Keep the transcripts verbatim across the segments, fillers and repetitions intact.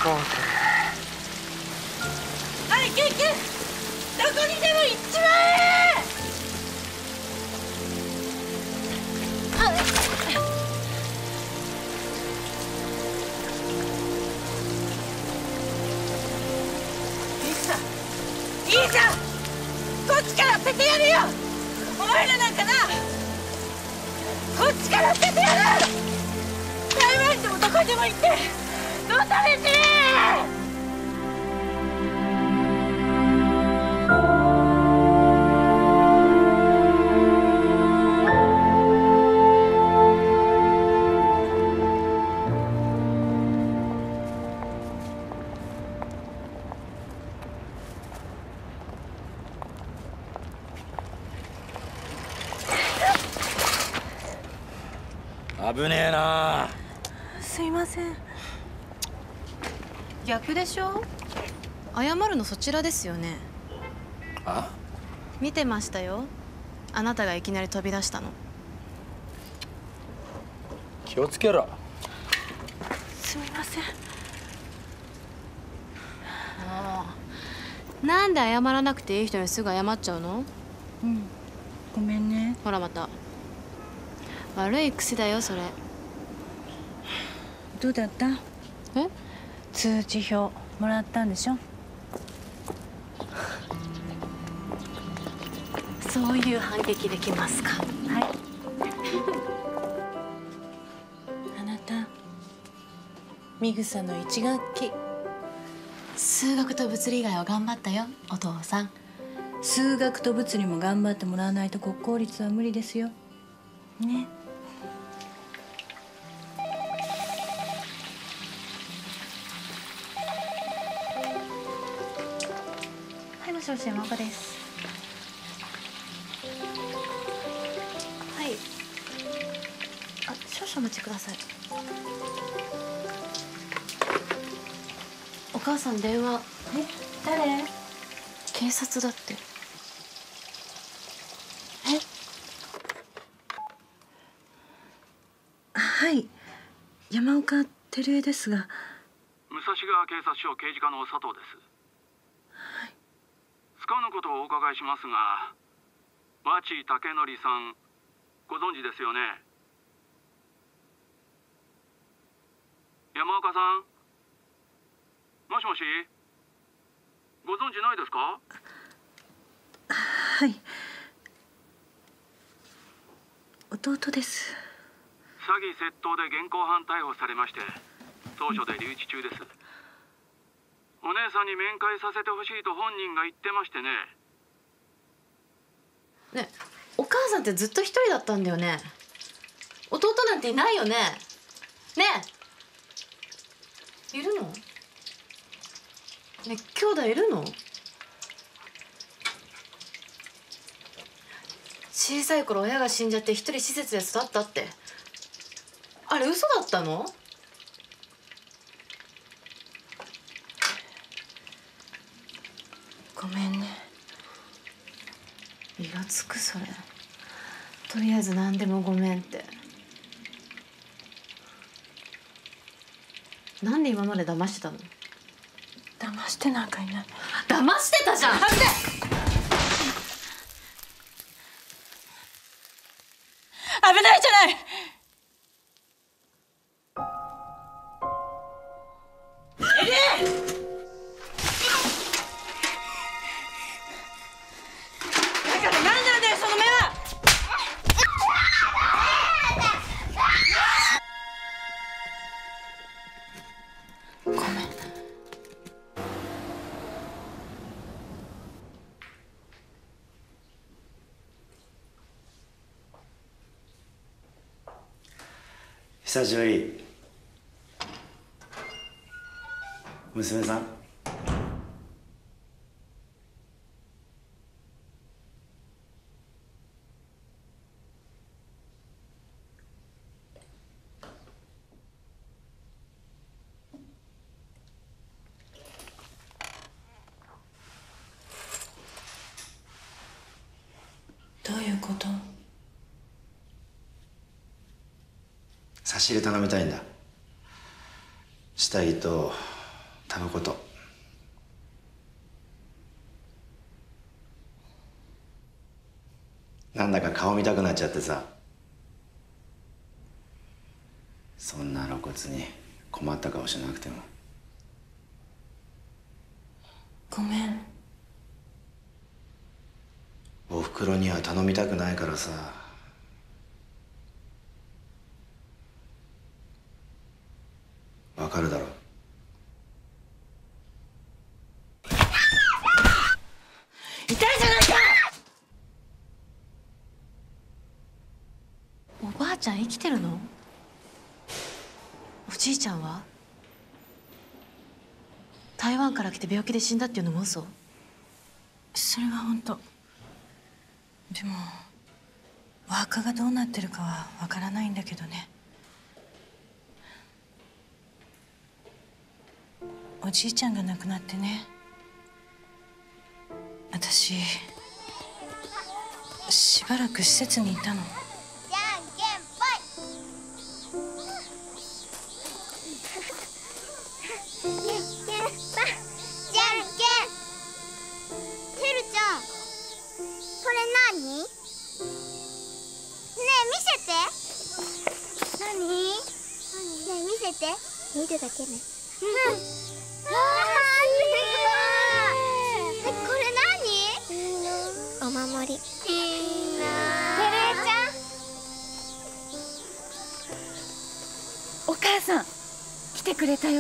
はい、救急どこにでも行っちまえ。いいさ、いいじゃん、こっちから捨ててやるよ。お前らなんかな、こっちから捨ててやる。台湾でもどこにでも行ってどうされて。 危ねえな。 すいません。 逆でしょ。謝るのそちらですよね。 あ？ 見てましたよ。あなたがいきなり飛び出したの。 気をつけろ。 すみません。 もうなんで謝らなくていい人にすぐ謝っちゃうの？ うん、ごめんね。 ほらまた悪い癖だよそれ。 どうだった？ え？ 通知表もらったんでしょ？ そういう反撃できますか？ はい。あなた、みぐさの一学期数学と物理以外は頑張ったよお父さん。 数学と物理も頑張ってもらわないと国公立は無理ですよ。ね。 はい、もしもし山岡です。はい。あ、少々お待ちください。お母さん電話。 え、誰？ 警察だって。 え？はい、山岡照江ですが。 武蔵川警察署刑事課の佐藤です。 はい。 つかぬことをお伺いしますが、和知武則さんご存知ですよね。山岡さん、もしもし、ご存知ないですか？ はい、弟です。 詐欺窃盗で現行犯逮捕されまして、当署で留置中です。お姉さんに面会させてほしいと本人が言ってましてね。 ね、お母さんってずっと一人だったんだよね。弟なんていないよね。ねえ、いるの？ね、兄弟いるの？小さい頃親が死んじゃって一人施設で育ったって、あれ嘘だったの？ ごめんね。 気がつくそれ。とりあえず何でもごめんって。なんで今まで騙してたの？ 騙してなんかいない。 騙してたじゃん。 待って、危ないじゃない。エリー、だから何なんだよその目は。 ごめん。 久しぶり。娘さん。 どういうこと？ 差し入れ頼みたいんだ。下着とタバコと。なんだか顔見たくなっちゃってさ。そんな露骨に困った顔しなくても。 ごめん。 おふくろには頼みたくないからさ。わかるだろ。 痛いじゃないか。 おばあちゃん生きてるの？おじいちゃんは？台湾から来て病気で死んだっていうのも嘘？ それが本当。でもお墓がどうなってるかはわからないんだけどね。おじいちゃんが亡くなってね、私しばらく施設にいたの。 見るだけね。うん。あー、すごい。これ何？お守り。いいな。てれちゃん。 お母さん来てくれたよ。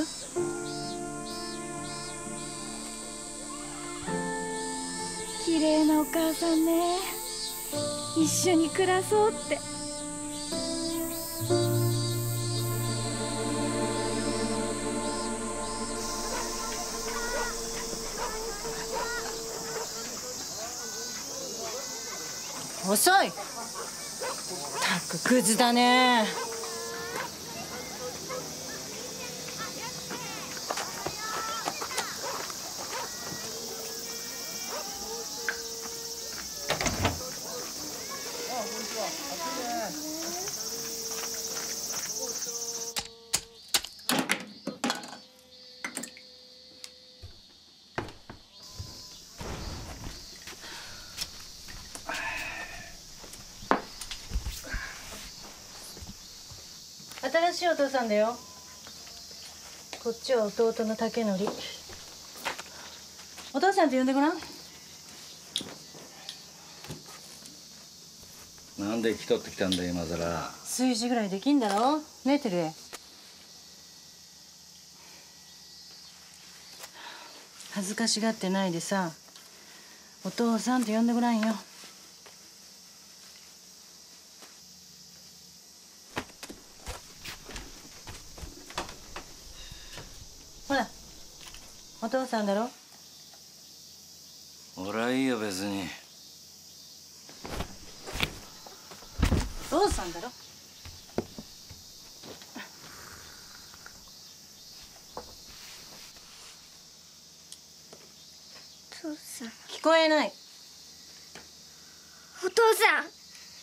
綺麗なお母さんね。一緒に暮らそうって。 遅い。ったくクズだね。新しいお父さんだよ。こっちは弟の竹則。お父さんって呼んでごらん。 なんで引き取ってきたんだ今さら。 炊事ぐらいできんだろねえ、てるえ。恥ずかしがってないでさ、お父さんって呼んでごらんよ。ほら、お父さんだろ。 俺はいいよ別に。 お父さんだろ。 お父さん。 聞こえない。 お父さん。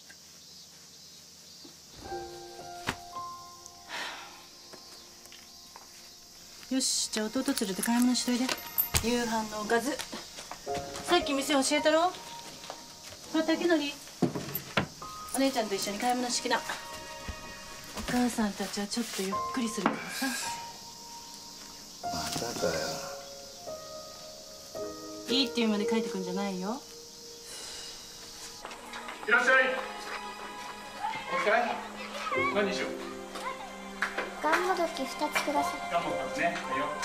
よし、じゃあ弟連れて買い物しといで。夕飯のおかず。さっき店教えたろ。これ竹則。お姉ちゃんと一緒に買い物してきな。お母さんたちはちょっとゆっくりするからさ。 またかよ。 いいって言うまで帰ってくんじゃないよ。 いらっしゃい。お疲れ。何にしよう。 ガンモドキ二つください。 ガンモ二つね。はいよ。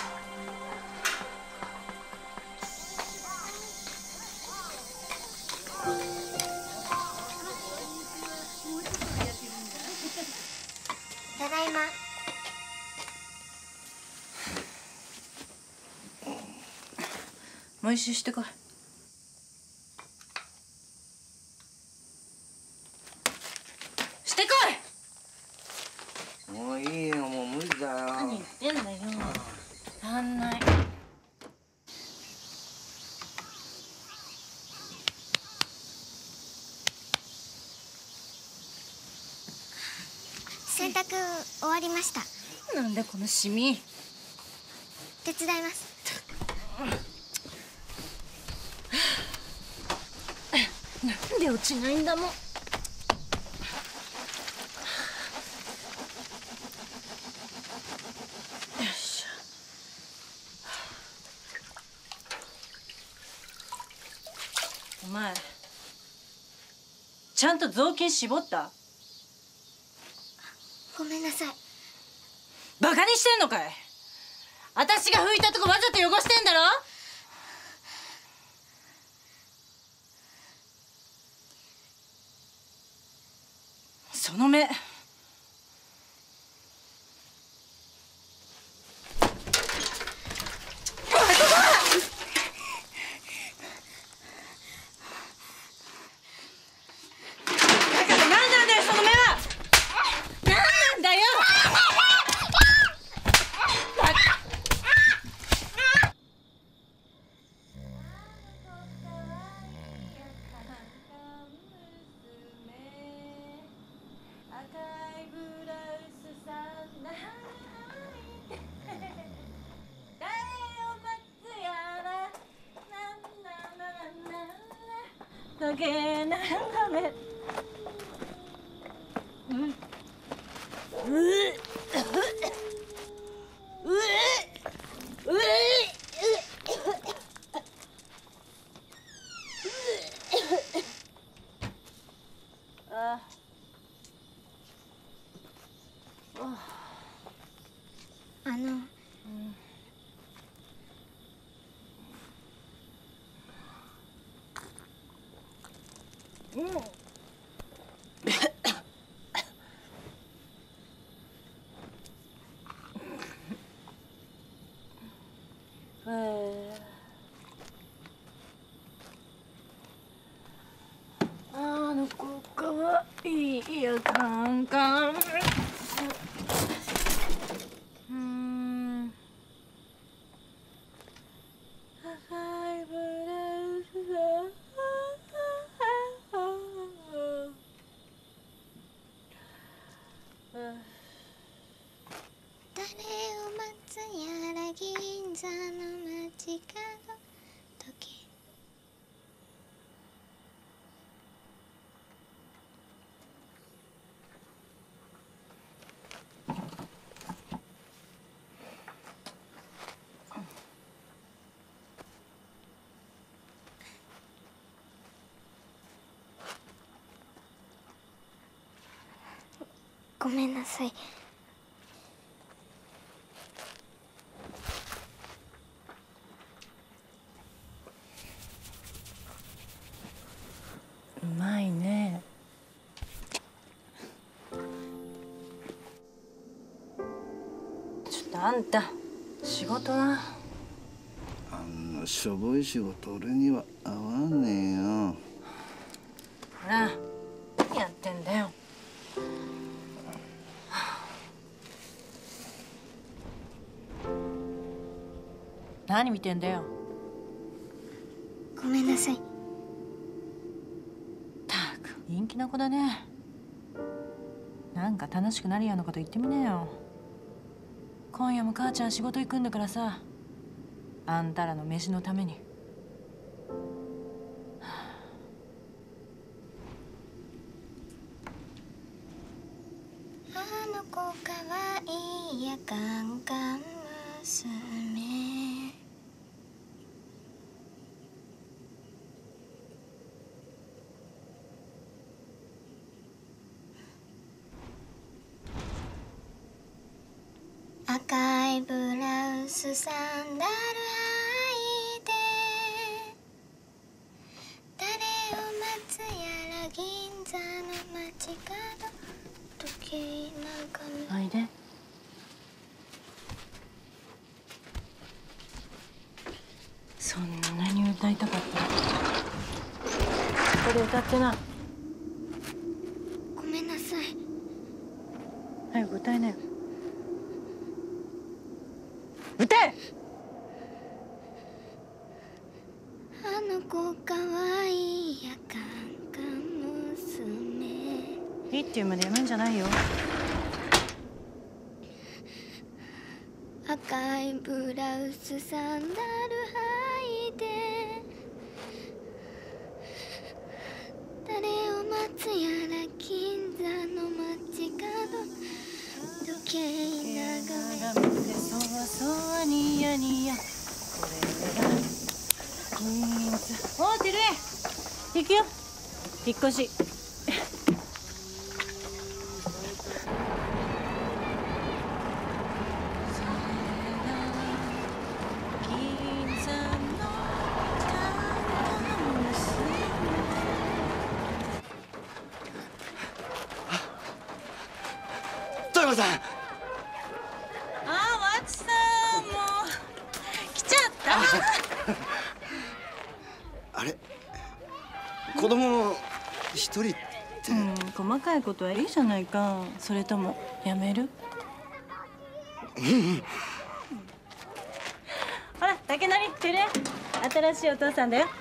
ただいま。 もう一周してこい。してこい。 もういいよ、もう無理だよ。 何言ってんだよ。足んない。 洗濯終わりました。 なんでこのシミ。 手伝います。 なんで落ちないんだもん。よいしょ。お前ちゃんと雑巾絞った？ ごめんなさい。 バカにしてんのかい？私が拭いたとこわざと汚してんだろ？その目。だけながめ。うん。うう。うう。うあ。 あの。 うん。あの子かわいいやカンカン。うん。 誰を待つやら銀座の街角時計。ごめんなさい。 うまいね。ちょっとあんた仕事は？ あんなしょぼい仕事俺には合わねえよ。 ほら何やってんだよ。何見てんだよ。 ごめんなさい。 たく陰気な子だね。なんか楽しくなるようなこと言ってみなよ。今夜も母ちゃん仕事行くんだからさ、あんたらの飯のために。 あの子かわいいやカンカン娘。赤いブラウスサンダル履いて、誰を待つやら銀座の街角時計眺め。 おいで。そんなに歌いたかったらここで歌ってな。 ごめんなさい。 早く歌いなよ。歌え。 あの子かわいいやカンカン娘。 いいっていうまでやめんじゃないよ。 赤いブラウスサンダル履いて誰を待つやら銀座の街角時計眺めてそわそわニヤニヤこれが銀座。おうてるえ行くよ引っ越し。 富山さん。 ああ、わちさんもう来ちゃった。 あれ子供一人って、 うん、細かいことはいいじゃないか。それともやめる？ほら、竹成てる新しいお父さんだよ。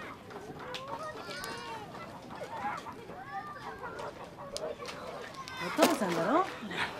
お父さんだろ。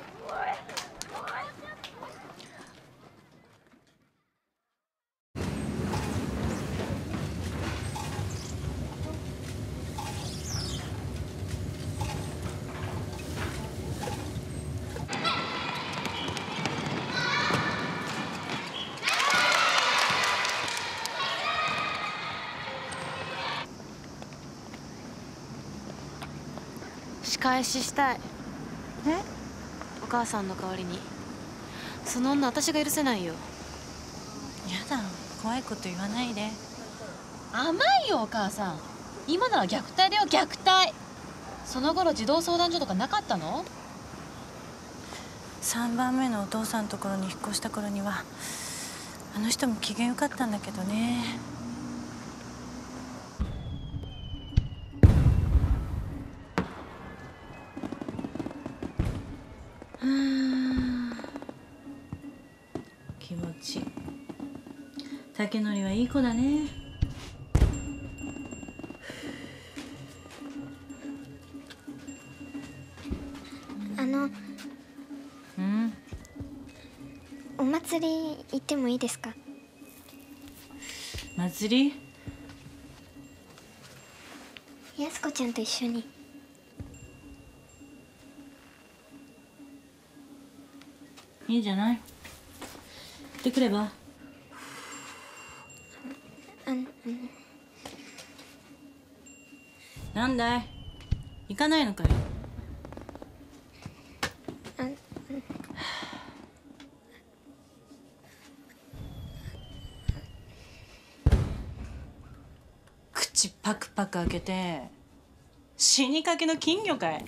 仕返ししたい。 え？ お母さんの代わりに。その女私が許せないよ。 やだ、怖いこと言わないで。 甘いよお母さん。今のは虐待だよ、虐待。その頃児童相談所とかなかったの？ さんばんめのお父さんのところに引っ越した頃にはあの人も機嫌よかったんだけどね。うーん、気持ちいい。竹則はいい子だね。 あのうん、 お祭り行ってもいいですか？ 祭り？ 安子ちゃんと一緒に。 いいんじゃない？行ってくれば？ あの、 なんだい？行かないのかよ。口パクパク開けて死にかけの金魚かい。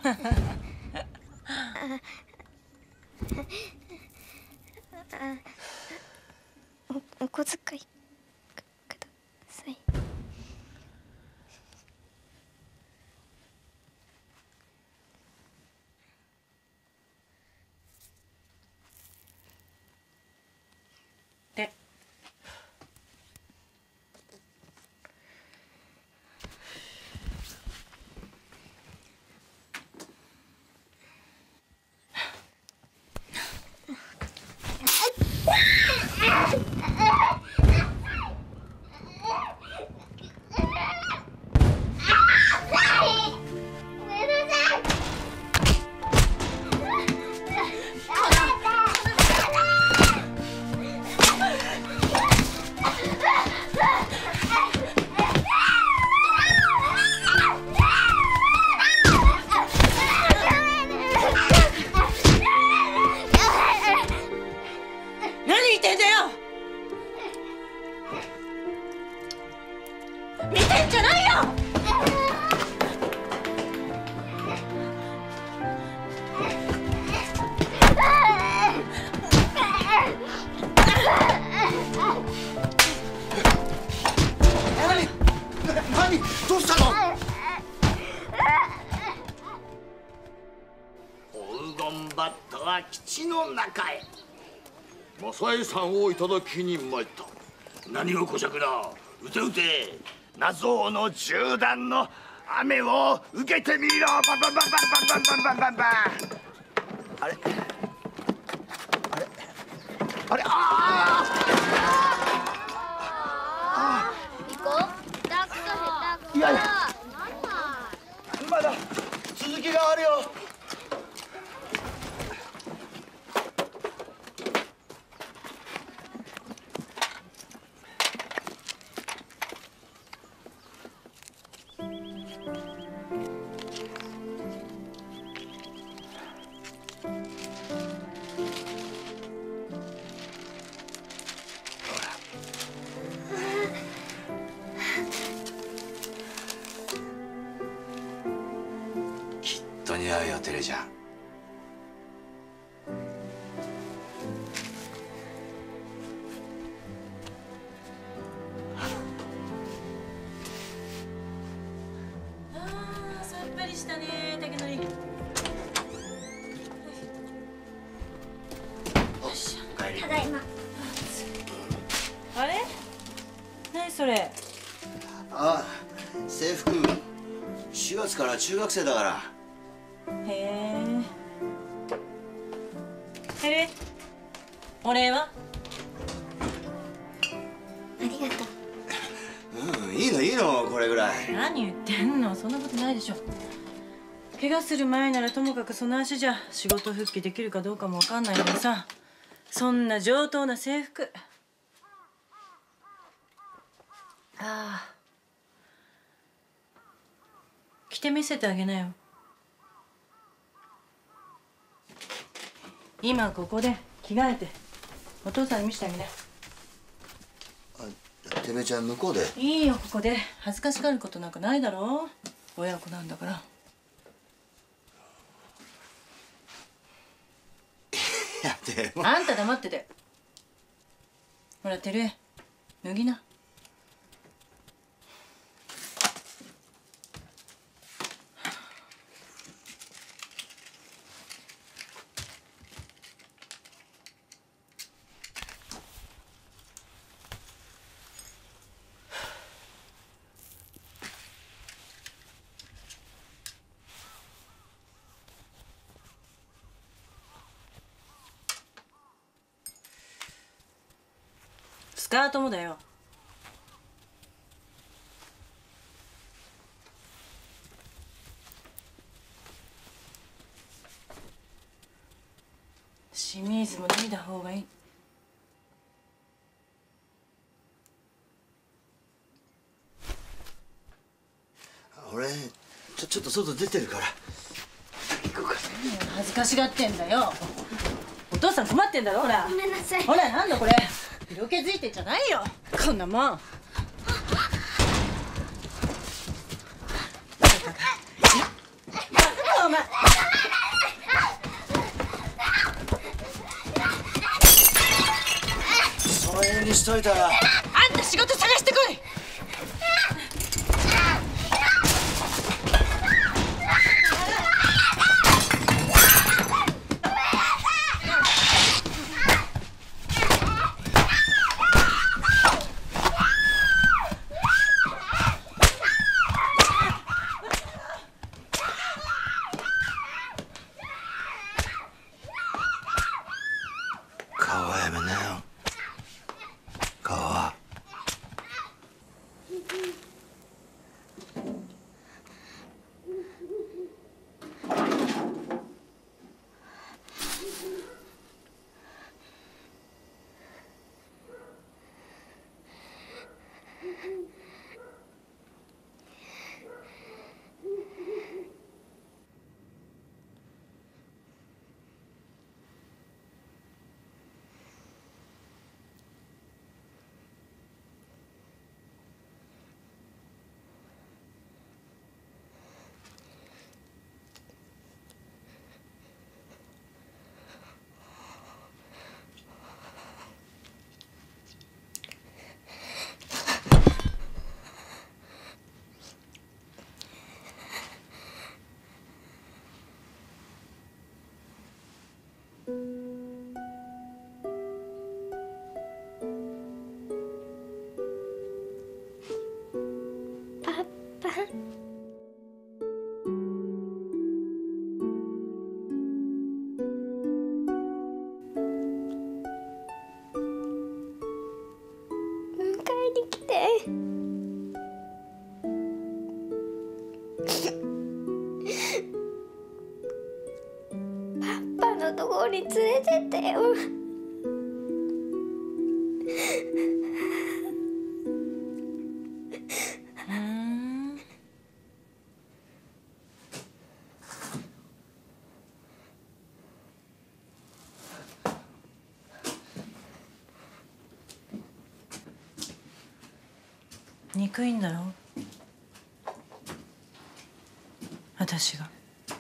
お、お小遣いください。 で、 どうしたの？ 黄金バットは基地の中へ。正恵さんをいただきに参った。何をこしゃくな。うてうて謎の銃弾の雨を受けてみろ。バンバンバンバンバンバンバンバンバン。あれあれあれ、ああ行こう。ダック下手くそ。 いやいやまだ続きがあるよ。 と似合うよテレちゃん。 あーさっぱりしたね竹のり。 お帰り。 ただいま。 あれ何それ。 あ、制服しがつから中学生だから。 へえ。テレお礼は。 ありがとう。 うん、いいのいいのこれぐらい。 何言ってんの、そんなことないでしょ。怪我する前ならともかくその足じゃ仕事復帰できるかどうかもわかんないのにさ、そんな上等な制服。ああ、着て見せてあげなよ。今ここで着替えてお父さんに見せてあげな。 あ、てめちゃん向こうで。 いいよ、ここで恥ずかしがることなんかないだろう。親子なんだから。 いやでもあんた黙ってて。ほら照江、脱ぎな。スカートもだよ。清水も脱いだ方がいい。 俺ちょちょっと外出てるから行こうか。 恥ずかしがってんだよ。お父さん困ってんだろ。ほらごめんなさい。 ほら、なんだこれ。色気づいてんじゃないよこんなもん。お前その辺にしといたら。 あんた仕事探してこい。 顔はやめなよ。顔はのところに連れてってよ。 うん。憎いんだろ、私が。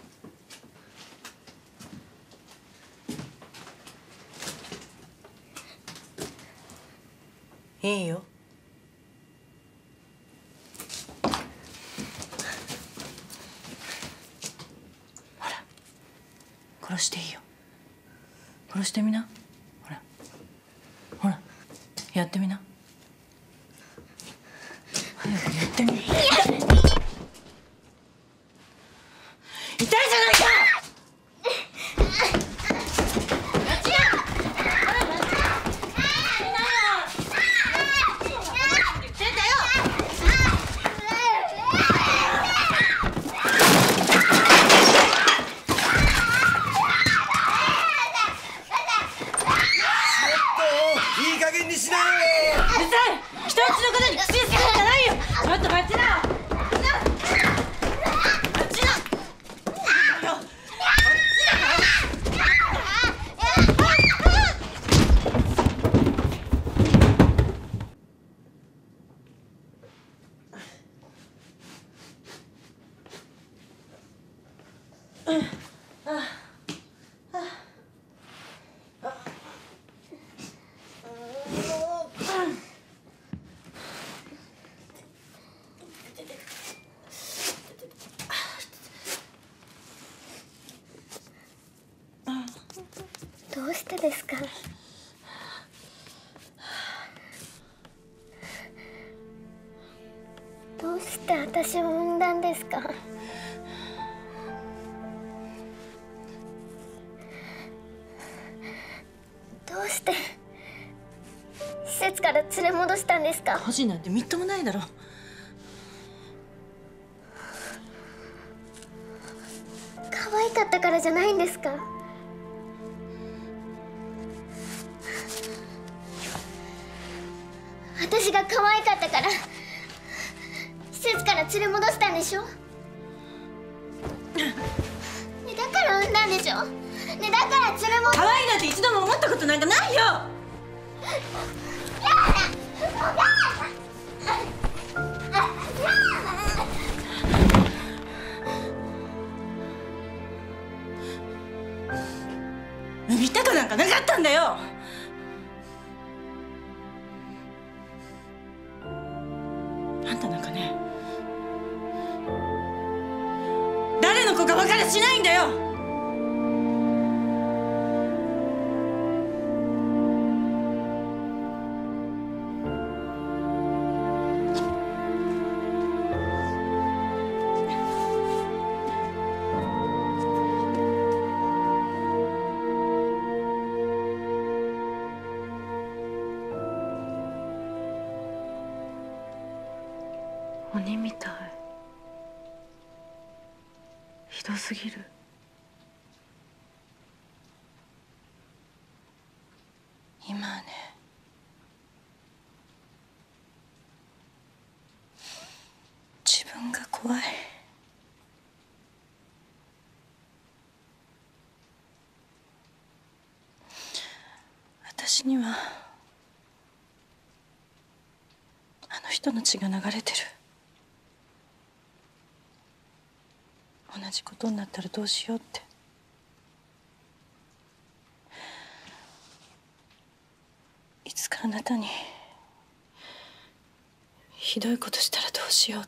いいよ。ほら、殺していいよ。殺してみな。ほら、ほら、やってみな。早くやってみ。痛いじゃないか。 どうしてですか？どうして私を産んだんですか？どうして施設から連れ戻したんですか？ 個人なんてみっともないだろ。 可愛かったからじゃないんですか？私が可愛かったから施設から連れ戻したんでしょ？ね、だから産んだんでしょ？ね、だから連れ戻。 可愛いなんて一度も思ったことなんかないよ。産みたくなんかなかったんだよ。あんたなんかね、誰の子か分からしないんだよ。鬼みたい。ひどすぎる。今はね、自分が怖い。私にはあの人の血が流れてる。同じことになったらどうしようって。いつかあなたにひどいことしたらどうしようって。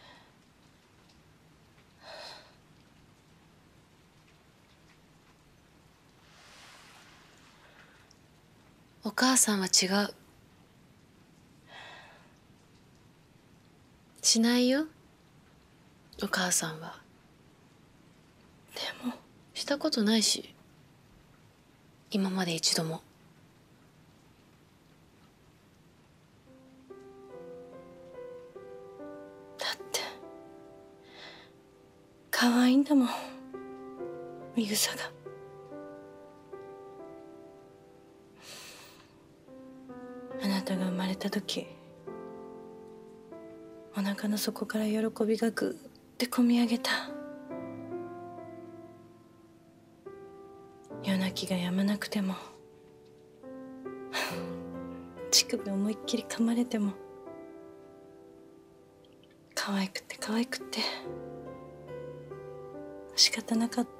お母さんは違う。しないよ、お母さんは。 でもしたことないし、今まで一度も。 だって可愛いんだもん、みぐさが。 たが生まれた時、お腹の底から喜びがぐーってこみ上げた。夜泣きが止まなくても乳首思いっきり噛まれても可愛くて可愛くて仕方なかった。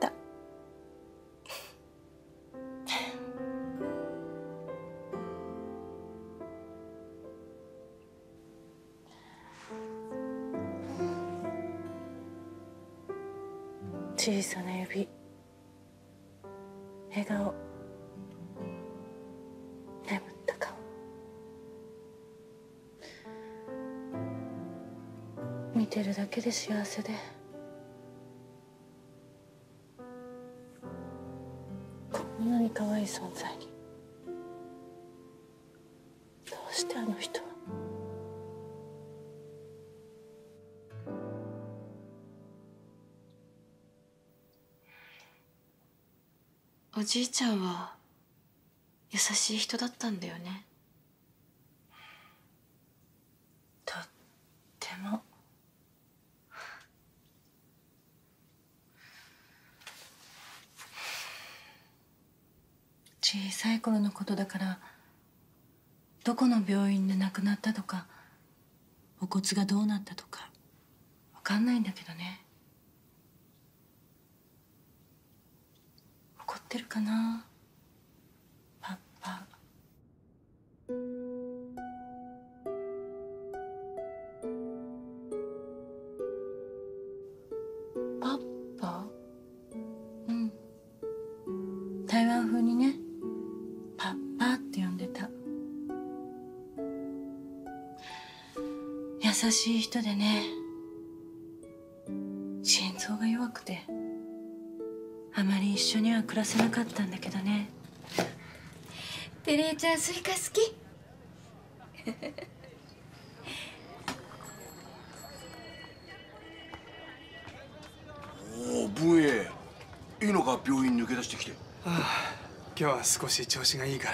小さな指、笑顔、眠った顔、見てるだけで幸せで、こんなに可愛い存在にどうしてあの人は。 おじいちゃんは優しい人だったんだよね。 とっても。小さい頃のことだからどこの病院で亡くなったとかお骨がどうなったとかわかんないんだけどね。怒ってるかな、パパ。パッパ？うん。台湾風にね、パッパって呼んでた。優しい人でね、心臓が弱くてあまり一緒には暮らせなかったんだけどね。 テレイちゃんスイカ好き？ おお、文英、いいのか、病院抜け出してきて。 ああ、今日は少し調子がいいから。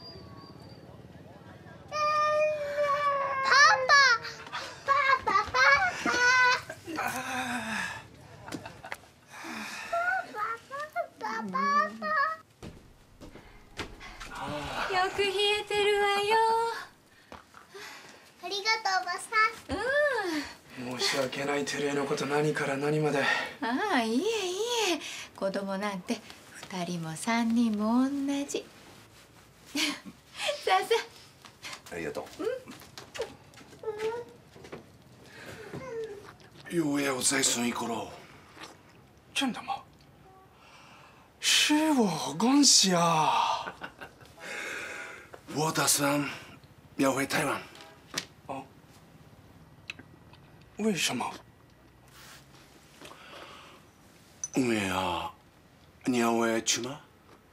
よく冷えてるわよ。ありがとうおばさん。 申し訳ない、テレのこと何から何まで。 ああ、いえいえ、子供なんて二人も三人も同じ。さあさありがとう。 う。有也有在生一个喽。 真的吗？是我恭喜啊！ 我打算要回台湾。 哦，为什么？ 因为啊，你要回去吗？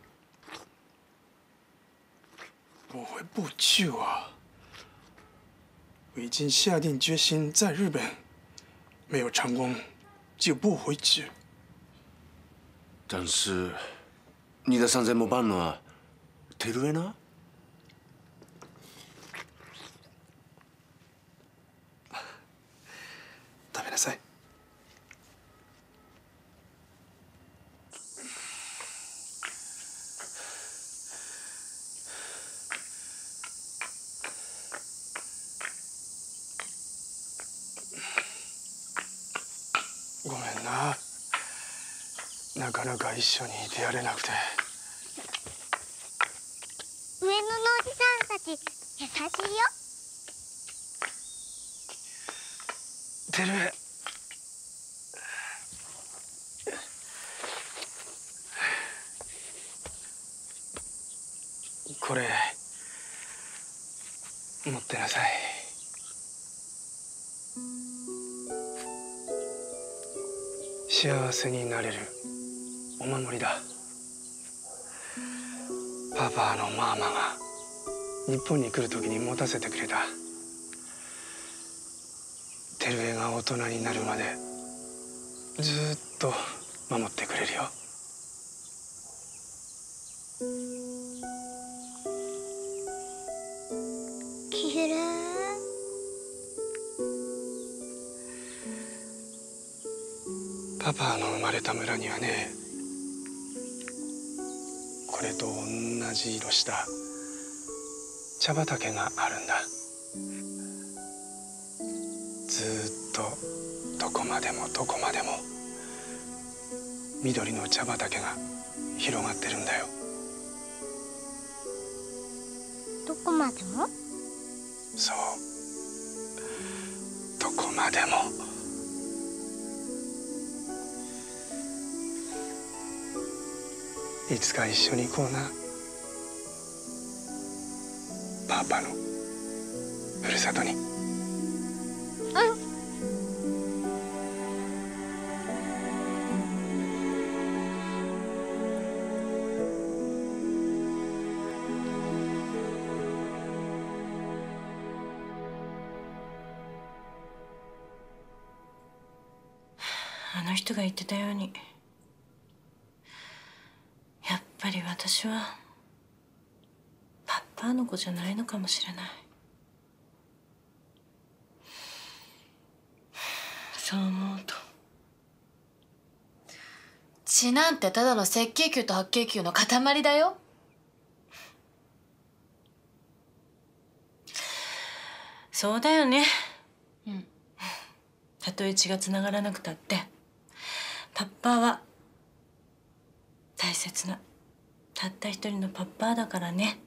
我会不去啊！我已经下定决心，在日本没有成功就不回去。 但是你的山在没办呢，テルエな。 食べなさい。ごめんな。なかなか一緒にいてやれなくて。 上野のおじさんたち優しいよ。 てるえ。これ持ってなさい。幸せになれるお守りだ。パパのママが日本に来る時に持たせてくれた。テルエが大人になるまでずっと守ってくれるよ。 パパの生まれた村にはね、これと同じ色した茶畑があるんだ。ずっとどこまでもどこまでも緑の茶畑が広がってるんだよ。 どこまでも？ そう、どこまでも。いつか一緒に行こうな、パパのふるさとに。 あの人が言ってたように、やっぱり私はパッパーの子じゃないのかもしれない。そう思うと。 血なんてただの赤血球と白血球の塊だよ。 そうだよね。 うん。 たとえ血がつながらなくたってパッパーは大切なたった一人のパッパーだからね。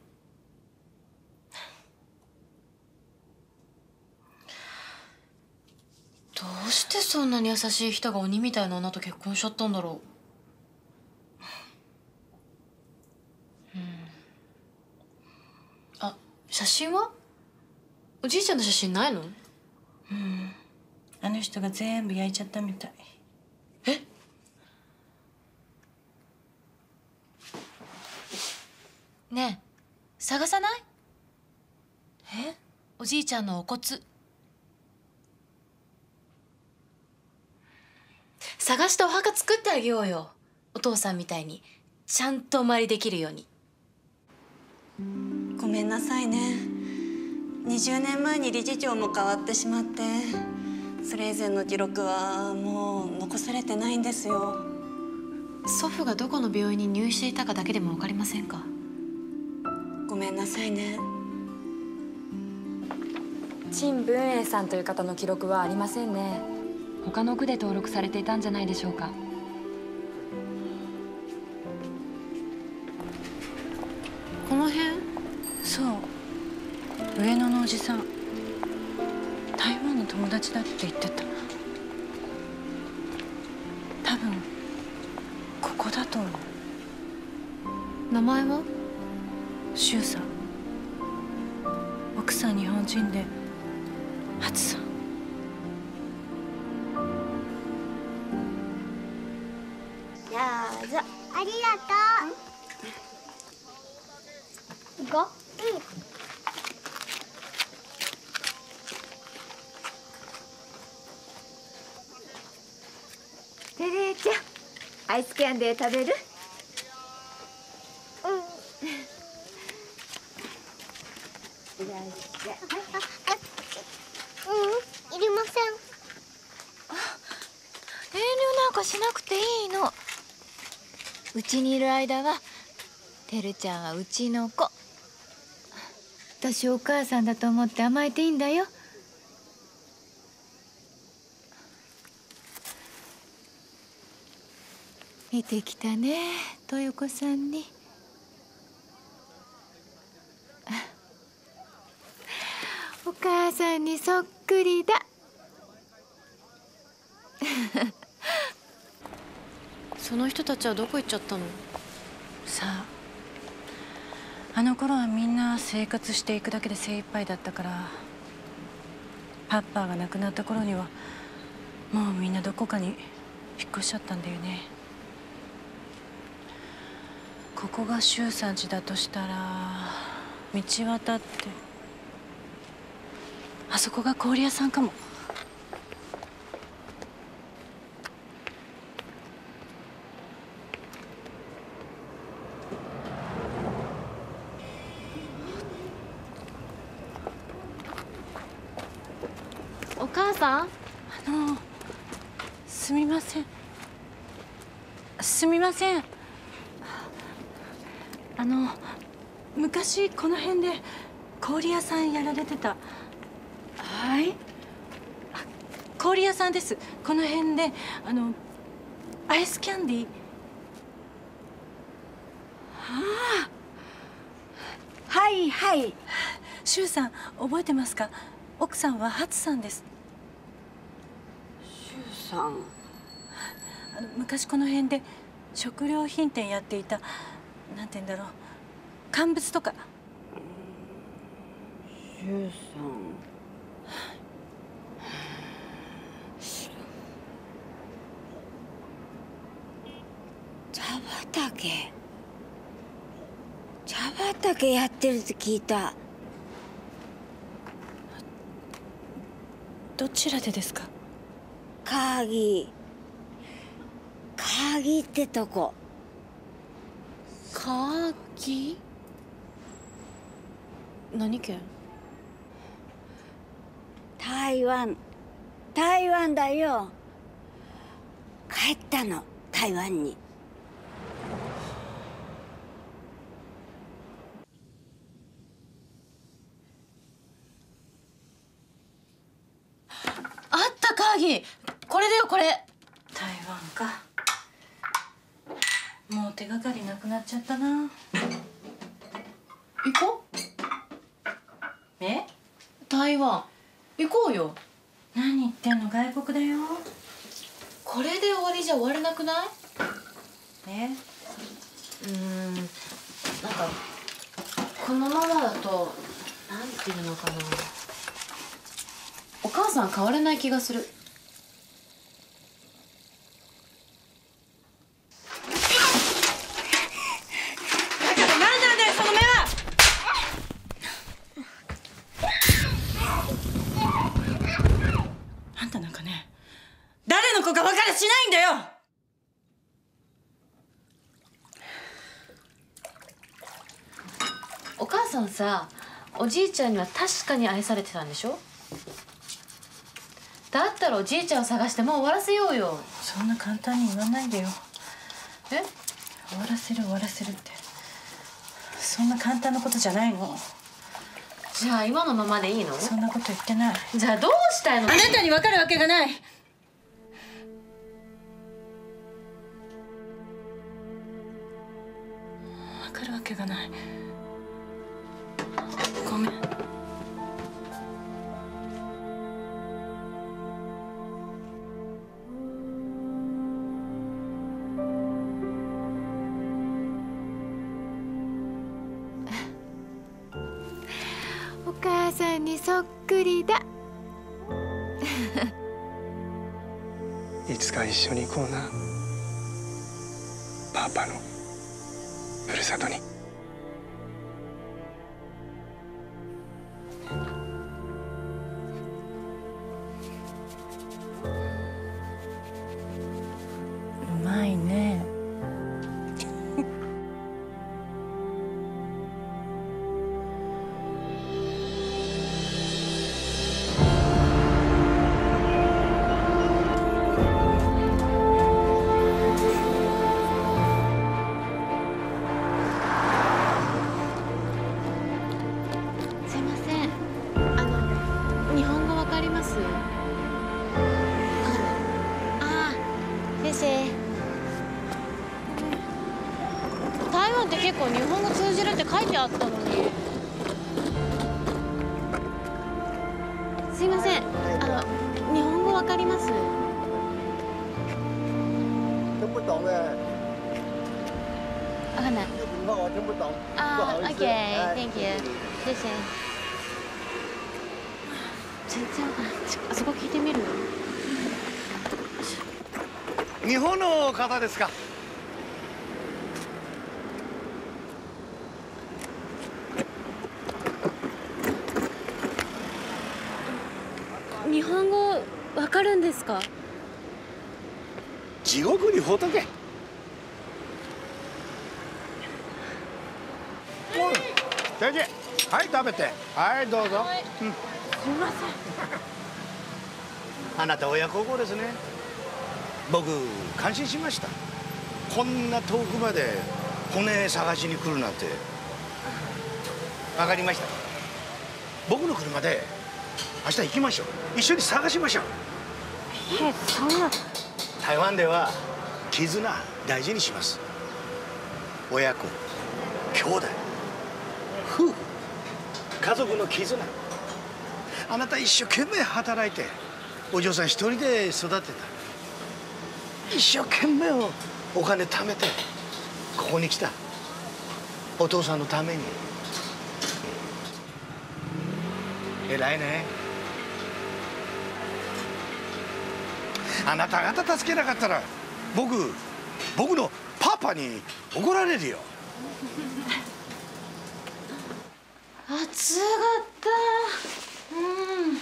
どうしてそんなに優しい人が鬼みたいな女と結婚しちゃったんだろう。うん。あ、写真は？おじいちゃんの写真ないの？ うん。あの人が全部焼いちゃったみたい。 え？ねえ、探さない？ え？ おじいちゃんのお骨。探してお墓作ってあげようよ。お父さんみたいにちゃんとお参りできるように。 ごめんなさいね。にじゅうねんまえに理事長も変わってしまって、それ以前の記録はもう残されてないんですよ。 祖父がどこの病院に入院していたかだけでも分かりませんか？ ごめんなさいね。 陳文英さんという方の記録はありませんね。他の区で登録されていたんじゃないでしょうか。 この辺？そう、上野のおじさん、台湾の友達だって言ってた。多分ここだと思う。 名前は？ 周さん。奥さん日本人で初さん。 どうぞ。ありがとう。行こう。うん。 テレちゃん、アイスキャンデー食べる？ うん。 いらっしゃい。 あ、うん、いりません。 遠慮なんかしなくていいの。うちにいる間はてるちゃんはうちの子。私お母さんだと思って甘えていいんだよ。似てきたね、豊子さんに。お母さんにそっくりだ。 その人たちはどこ行っちゃったの？ さあ、あの頃はみんな生活していくだけで精一杯だったから、パッパーが亡くなった頃にはもうみんなどこかに引っ越しちゃったんだよね。ここが周さん家だとしたら、道渡ってあそこが氷屋さんかも。 お母さん？ あの、すみません。 すみません。あの昔この辺で氷屋さんやられてた。はい。氷屋さんです。この辺であのアイスキャンディー。はあ。はいはい。周さん覚えてますか？奥さんは初さんです。周さん。あの昔この辺で食料品店やっていた、なんて言うんだろう、乾物とか。周さん。 茶畑茶畑やってるって聞いた。 どちらでですか？ 鍵鍵ってとこ。 鍵？何県？ 台湾台湾だよ。帰ったの台湾に。 あった鍵。これだよこれ。 台湾か。もう手がかりなくなっちゃったな。 行こう。 え？ 台湾行こうよ。 何言ってんの、外国だよ。 これで終わりじゃ終われなくない？ え？ うーん、なんかこのままだとなんていうのかな、お母さん変われない気がする。 だから何なんだよその目は。あんたなんかね、誰の子か分かりゃしないんだよ。 お母さんさ、おじいちゃんには確かに愛されてたんでしょ？だったらおじいちゃんを探してもう終わらせようよ。 そんな簡単に言わないでよ。 え？ 終わらせる終わらせるって、そんな簡単なことじゃないの。 じゃあ今のままでいいの？ そんなこと言ってない。 じゃあどうしたいの？ あなたに分かるわけがない。分かるわけがない。ごめん。 お母さんにそっくりだ。 いつか一緒に行こうな、パパのふるさとに。 うまいね。 すいません。あの日本語わかります？ ああ、先生。 台湾って結構日本語通じるって書いてあったのに。すいません。あの日本語わかります？ 听不懂哎。 わかんない。 你话我听不懂。 あー、 不好意 OK， 思。哎 Thank you，謝謝。全然わかんない。あそこ聞いてみる？ 日本の方ですか？ 日本語わかるんですか？ 地獄に仏。先生、はい食べて、はいどうぞ。うん、 すみません。 あなた親孝行ですね。僕感心しました。 こんな遠くまで骨探しに来るなんて。分かりました。僕の車で明日行きましょう。一緒に探しましょう。 え、そんな。 台湾では絆大事にします。親子、兄弟、夫婦、家族の絆。あなた一生懸命働いてお嬢さん一人で育てた。一生懸命お金貯めてここに来た。お父さんのために。偉いね。あなた方助けなかったら僕僕のパパに怒られるよ。 暑かった。うん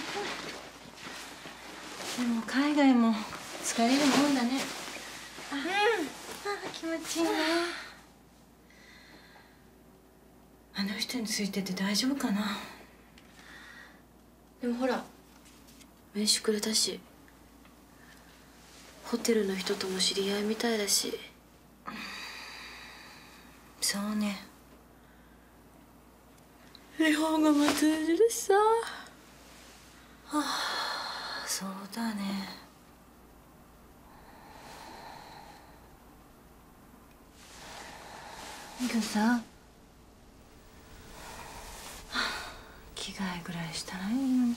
でも海外も疲れるもんだね。あ、うん、あ、気持ちいいな。あの人についてて大丈夫かな。でもほら名刺くれたし、ホテルの人とも知り合いみたいだし。そうね。日本語も通じるしさ。はあ、そうだね。いくさ、着替えぐらいしたらいいのに。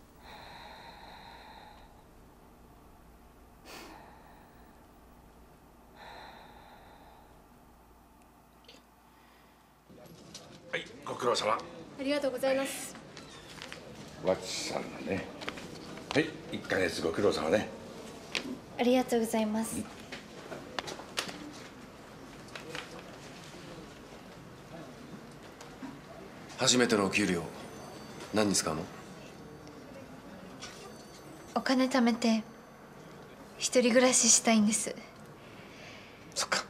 はい、ご苦労様。 ありがとうございます。 わちさんのね。はい、いっかげつご苦労様ね。 ありがとうございます。 初めてのお給料何に使うの？ お金貯めて一人暮らししたいんです。 そっか。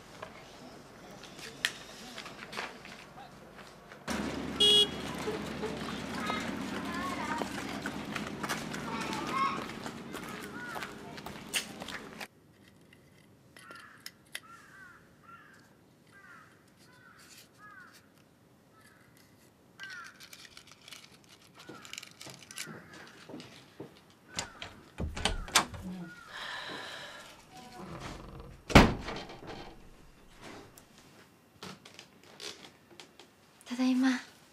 ただいま。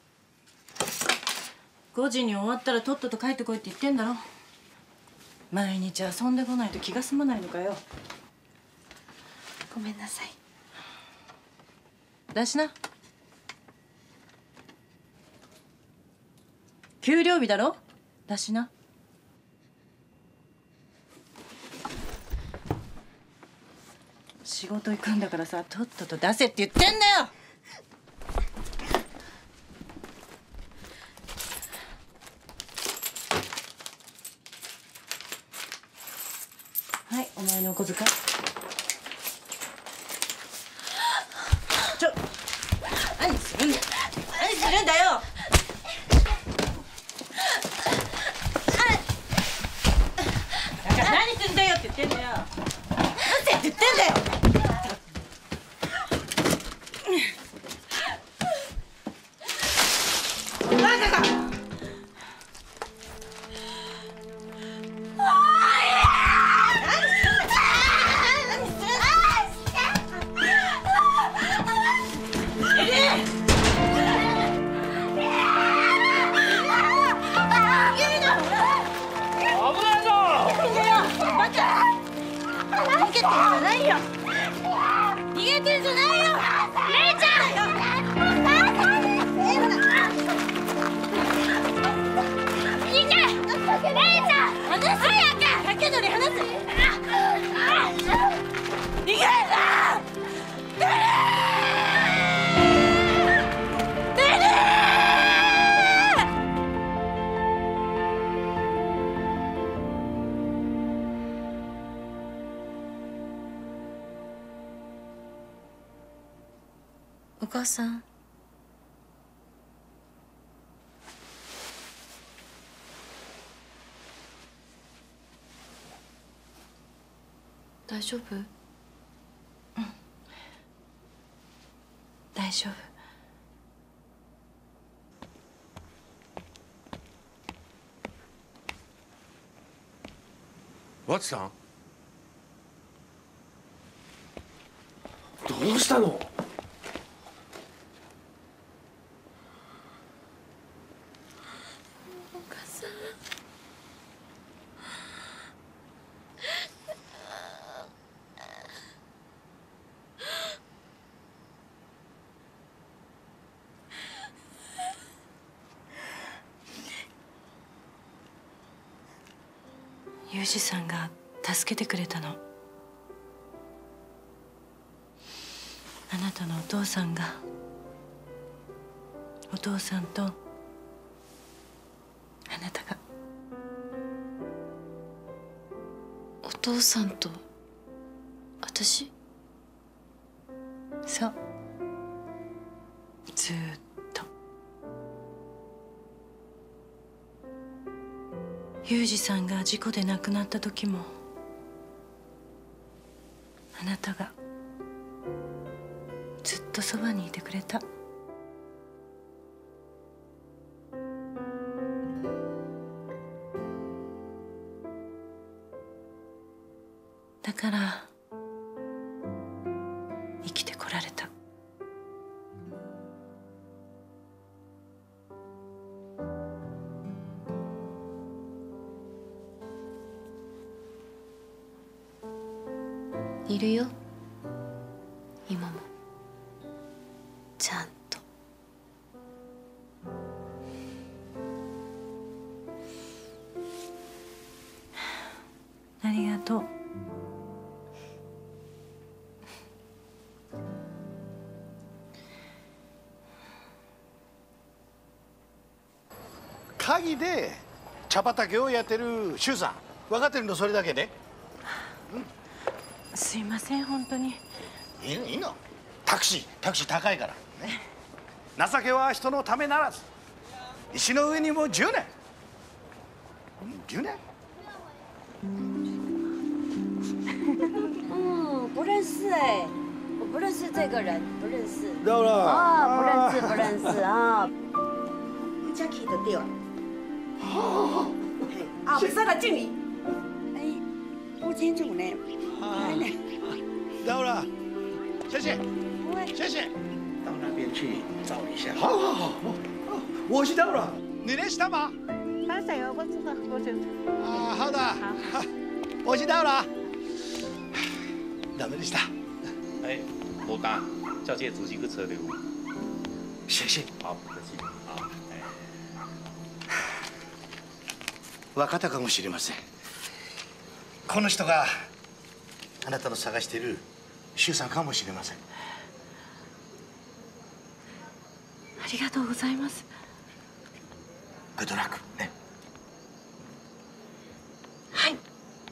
ごじに終わったらとっとと帰ってこいって言ってんだろ。毎日遊んでこないと気が済まないのかよ。 ごめんなさい。 出しな。給料日だろ。出しな。仕事行くんだからさ、とっとと出せって言ってんだよ。はい、お前のお小遣い。ちょ、何するんだよ。何するんだよ。だから何すんだよって言ってんだよ。出せって言ってんだよ。バカか。逃げてんじゃないよ。姉ちゃん。逃げ。姉ちゃん。離せ。早く。竹取離せ。逃げるな。出る。出る。お母さん。大丈夫？うん。 大丈夫。 和知さん、 どうしたの？ お母さん。 裕二さんが助けてくれたの。あなたのお父さんが、お父さんとあなたが。 お父さんと私？ そう、ずーっと。裕二さんが事故で亡くなった時もあなたがずっとそばにいてくれた。だから生きてこられた。 いるよ、今もちゃんと。 ありがとう。 鍵で茶畑をやってる周さん、分かってるのそれだけね。 すいません、本当に。 いいのいいの、タクシータクシー高いから、ね、情けは人のためならず。石の上にもじゅうねんじゅうねん。 嗯，不认识哎，我不认识这个人，不认识。 到了啊，不认识，不认识啊。你家去就对了。 好，啊，不使来敬你。 哎，不清楚呢。 到了，谢谢，谢谢。到那边去找一下。好好好，我知道了。你认识他吗？ 他谁哦？我知道，我知道。 啊，好的，好，我知道了。ダメでした。 哎，无干，叫这主席去车流。 谢谢。 好，不客气。好，哎。 分かったかもしれません。この人があなたの探している周さんかもしれません。 ありがとうございます。 グッドラックね。 はい。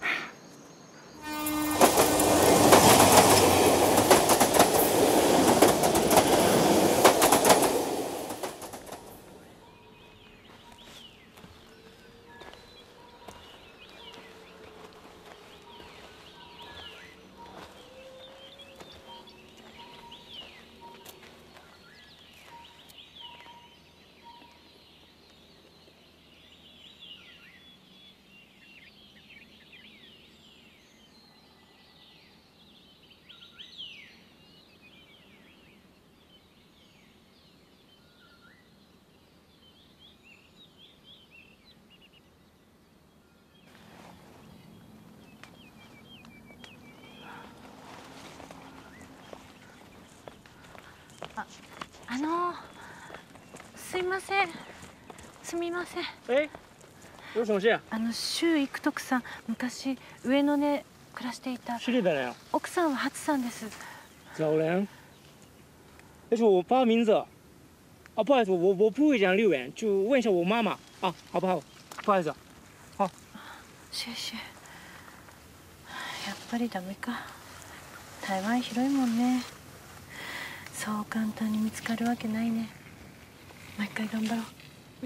あ、あのすいません、すみません。 え、有什么事？ あの周育徳さん、昔上野で暮らしていた。 是日本人啊。 奥さんは初さんです。 找人？但是我报名字。啊，不好意思，我我不会讲日文，就问一下我妈妈啊，好不好？不好意思。好。 シュシュ。やっぱりダメか。台湾広いもんね。そう簡単に見つかるわけないね。もう一回頑張ろう。うん。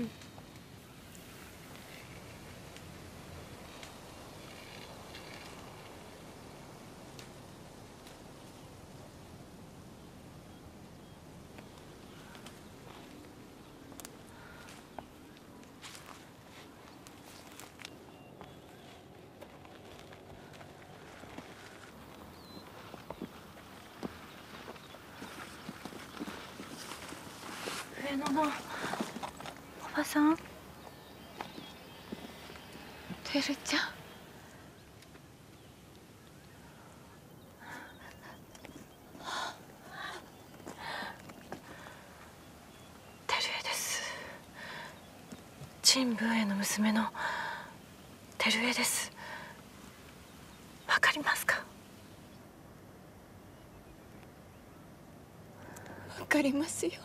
あのおばさん、てるちゃん。てるえです。陳文英の娘のてるえです。わかりますか？わかりますよ。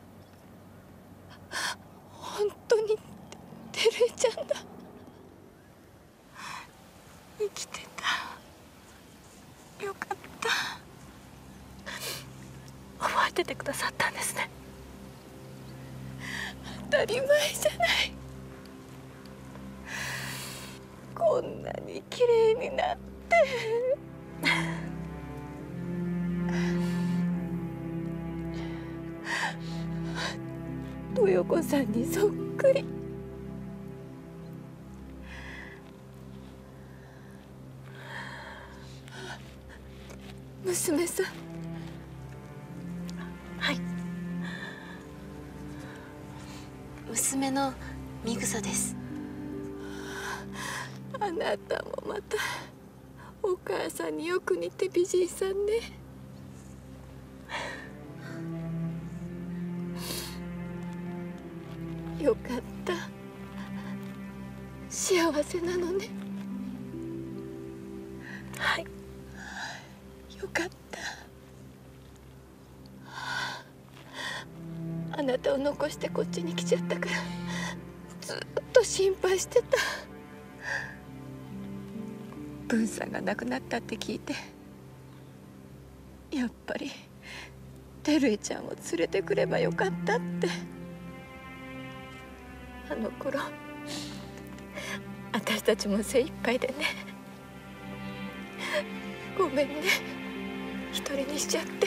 本当にてるえちゃんだ。生きてた。よかった。覚えててくださったんですね。当たり前じゃない。こんなに綺麗になって。豊子さんにそっくり。娘さん。はい。娘のみぐさです。あなたもまたお母さんによく似て美人さんね。よかった。幸せなのね。はい。よかった。あなたを残してこっちに来ちゃったからずっと心配してた。文さんが亡くなったって聞いて、やっぱりてるえちゃんを連れてくればよかったって。あの頃私たちも精一杯でね。ごめんね、一人にしちゃって。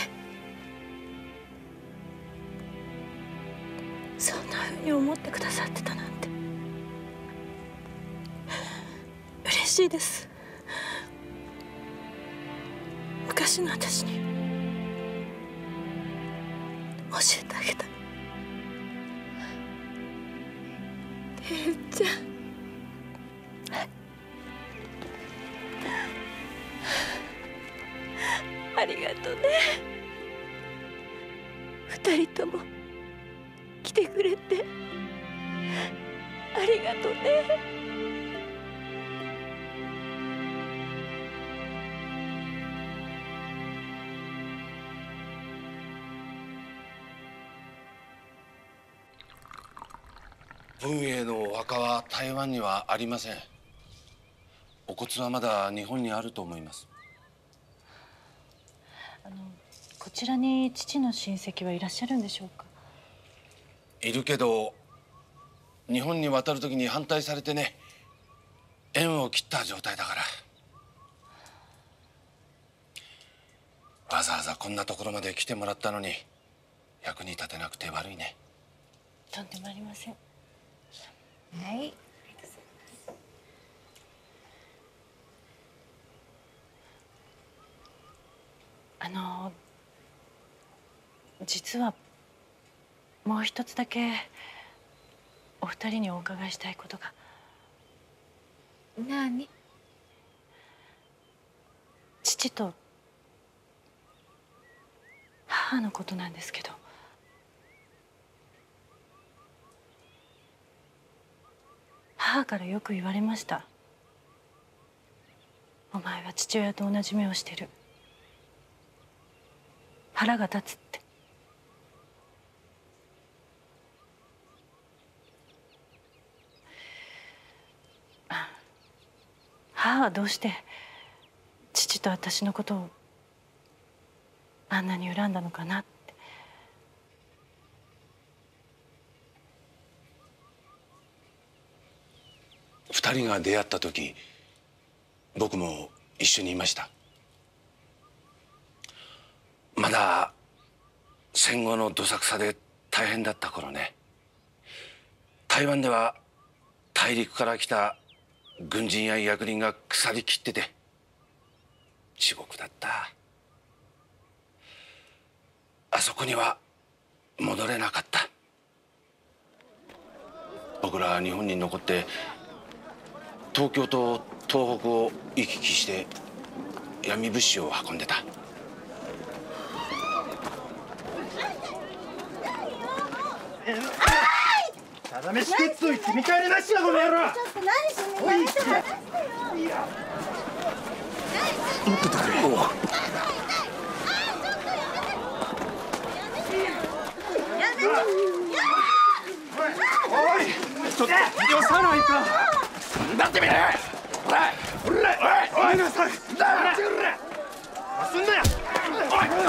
そんな風に思ってくださってたなんて嬉しいです。昔の私に教えてあげたい。てるちゃん、ありがとね。二人とも来てくれてありがとね。 文英のお墓は台湾にはありません。お骨はまだ日本にあると思います。 あのこちらに父の親戚はいらっしゃるんでしょうか？ いるけど日本に渡る時に反対されてね、縁を切った状態だから。わざわざこんなところまで来てもらったのに役に立てなくて悪いね。 とんでもありません。 はい。 あの実はもう一つだけお二人にお伺いしたいことが。 何？ 父と母のことなんですけど。母からよく言われました。お前は父親と同じ目をしてる。腹が立つって。母はどうして父と私のことをあんなに恨んだのかなって。 二人が出会った時僕も一緒にいました。まだ戦後のどさくさで大変だった頃ね。台湾では大陸から来た軍人や役人が腐りきってて地獄だった。あそこには戻れなかった。 僕らは日本に残って東京と東北を行き来して闇物資を運んでた。 ただ飯食っといて見返りなしやこの野郎。 ちょっと何しにやめて離してよ。 持っててくれ。 おい、ちょっとよさないか。 だってみれ。ほら、 ほら、おい、おいなさい。だ、ちぐれ。すんなよ。おい。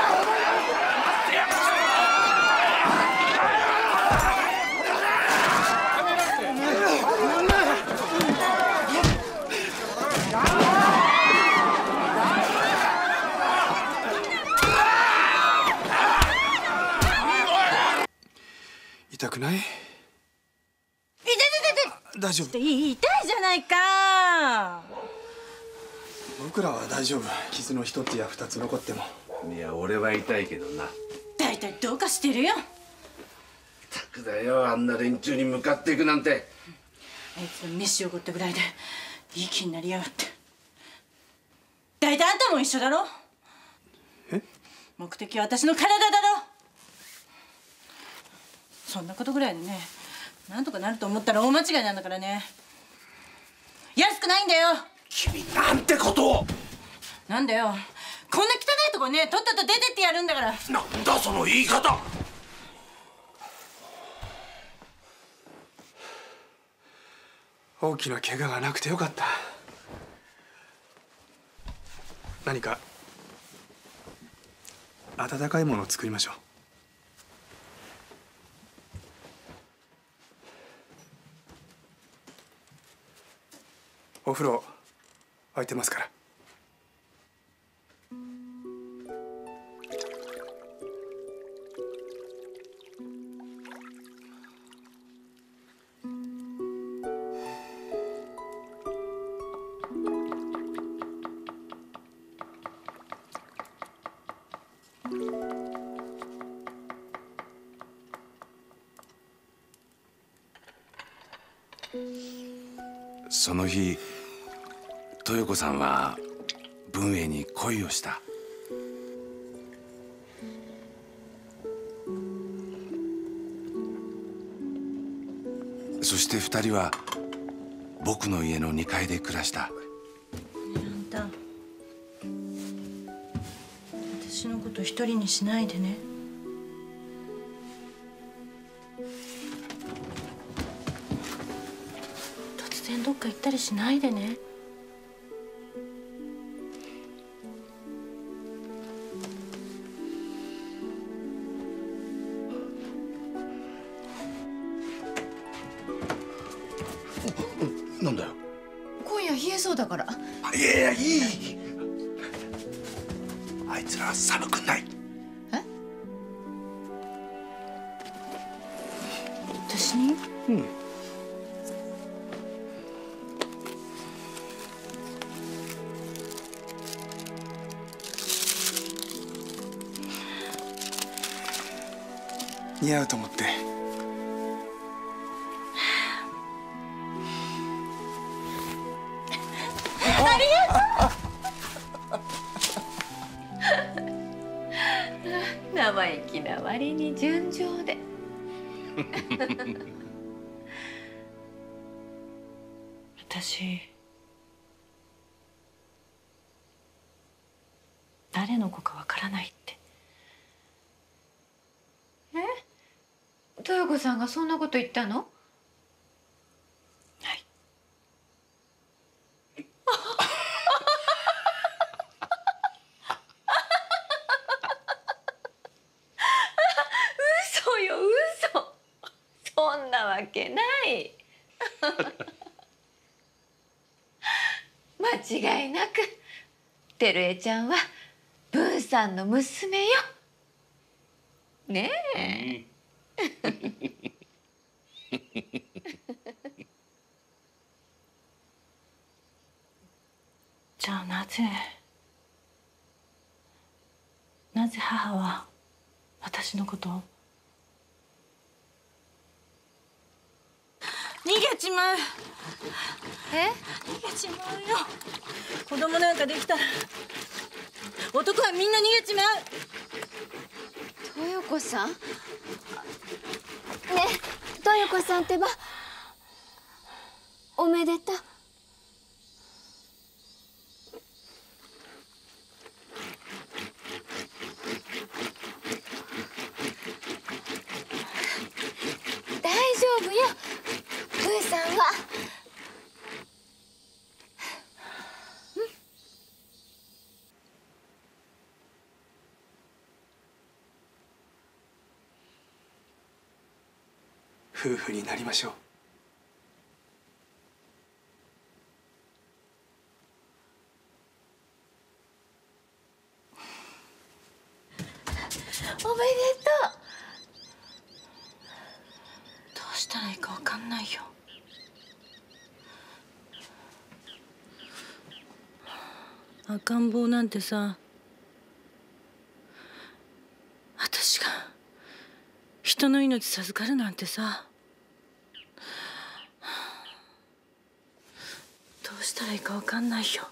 痛くない？ 痛い痛い痛い。 大丈夫。 痛いじゃないか。 僕らは大丈夫。傷の一つや二つ残っても。 いや、俺は痛いけどな。 だいたいどうかしてるよ。 たくだよ、あんな連中に向かっていくなんて。 あいつの飯をごったぐらいでいい気になりやがって。だいたいあんたも一緒だろ。 え？ 目的は私の体だろ。そんなことぐらいでね、なんとかなると思ったら大間違いなんだからね。安くないんだよ。 君なんてことを。 なんだよ、こんな汚いとこね、とっとと出てってやるんだから。 なんだその言い方。 大きな怪我がなくてよかった。何か温かいものを作りましょう。お風呂空いてますから。 その日、豊子さんは文英に恋をした。そして二人は僕の家のにかいで暮らした。 あんた、私のこと一人にしないでね。突然どっか行ったりしないでね。 なんだよ。 今夜冷えそうだから。 いやいや、いい。あいつらは寒くない。 え？ 私に？ うん。似合うと思って。 ありがとう。 生意気な割に純情で。 私、誰の子かわからないって。 え？豊子さんがそんなこと言ったの？ はい。 嘘よ嘘。そんなわけない。間違いなく照江ちゃんは文さんの娘よ。ねえ。 じゃあなぜなぜ母は私のことを。 逃げちまう。 え？ 逃げちまうよ。子供なんかできたら男はみんな逃げちまう。 豊子さん？ねえ、豊子さんってばおめでとう。大丈夫よ、ブーさんは。 夫婦になりましょう。 おめでとう。 どうしたらいいかわかんないよ。赤ん坊なんてさ、私が人の命授かるなんてさ、どうしたらいいかわかんないよ。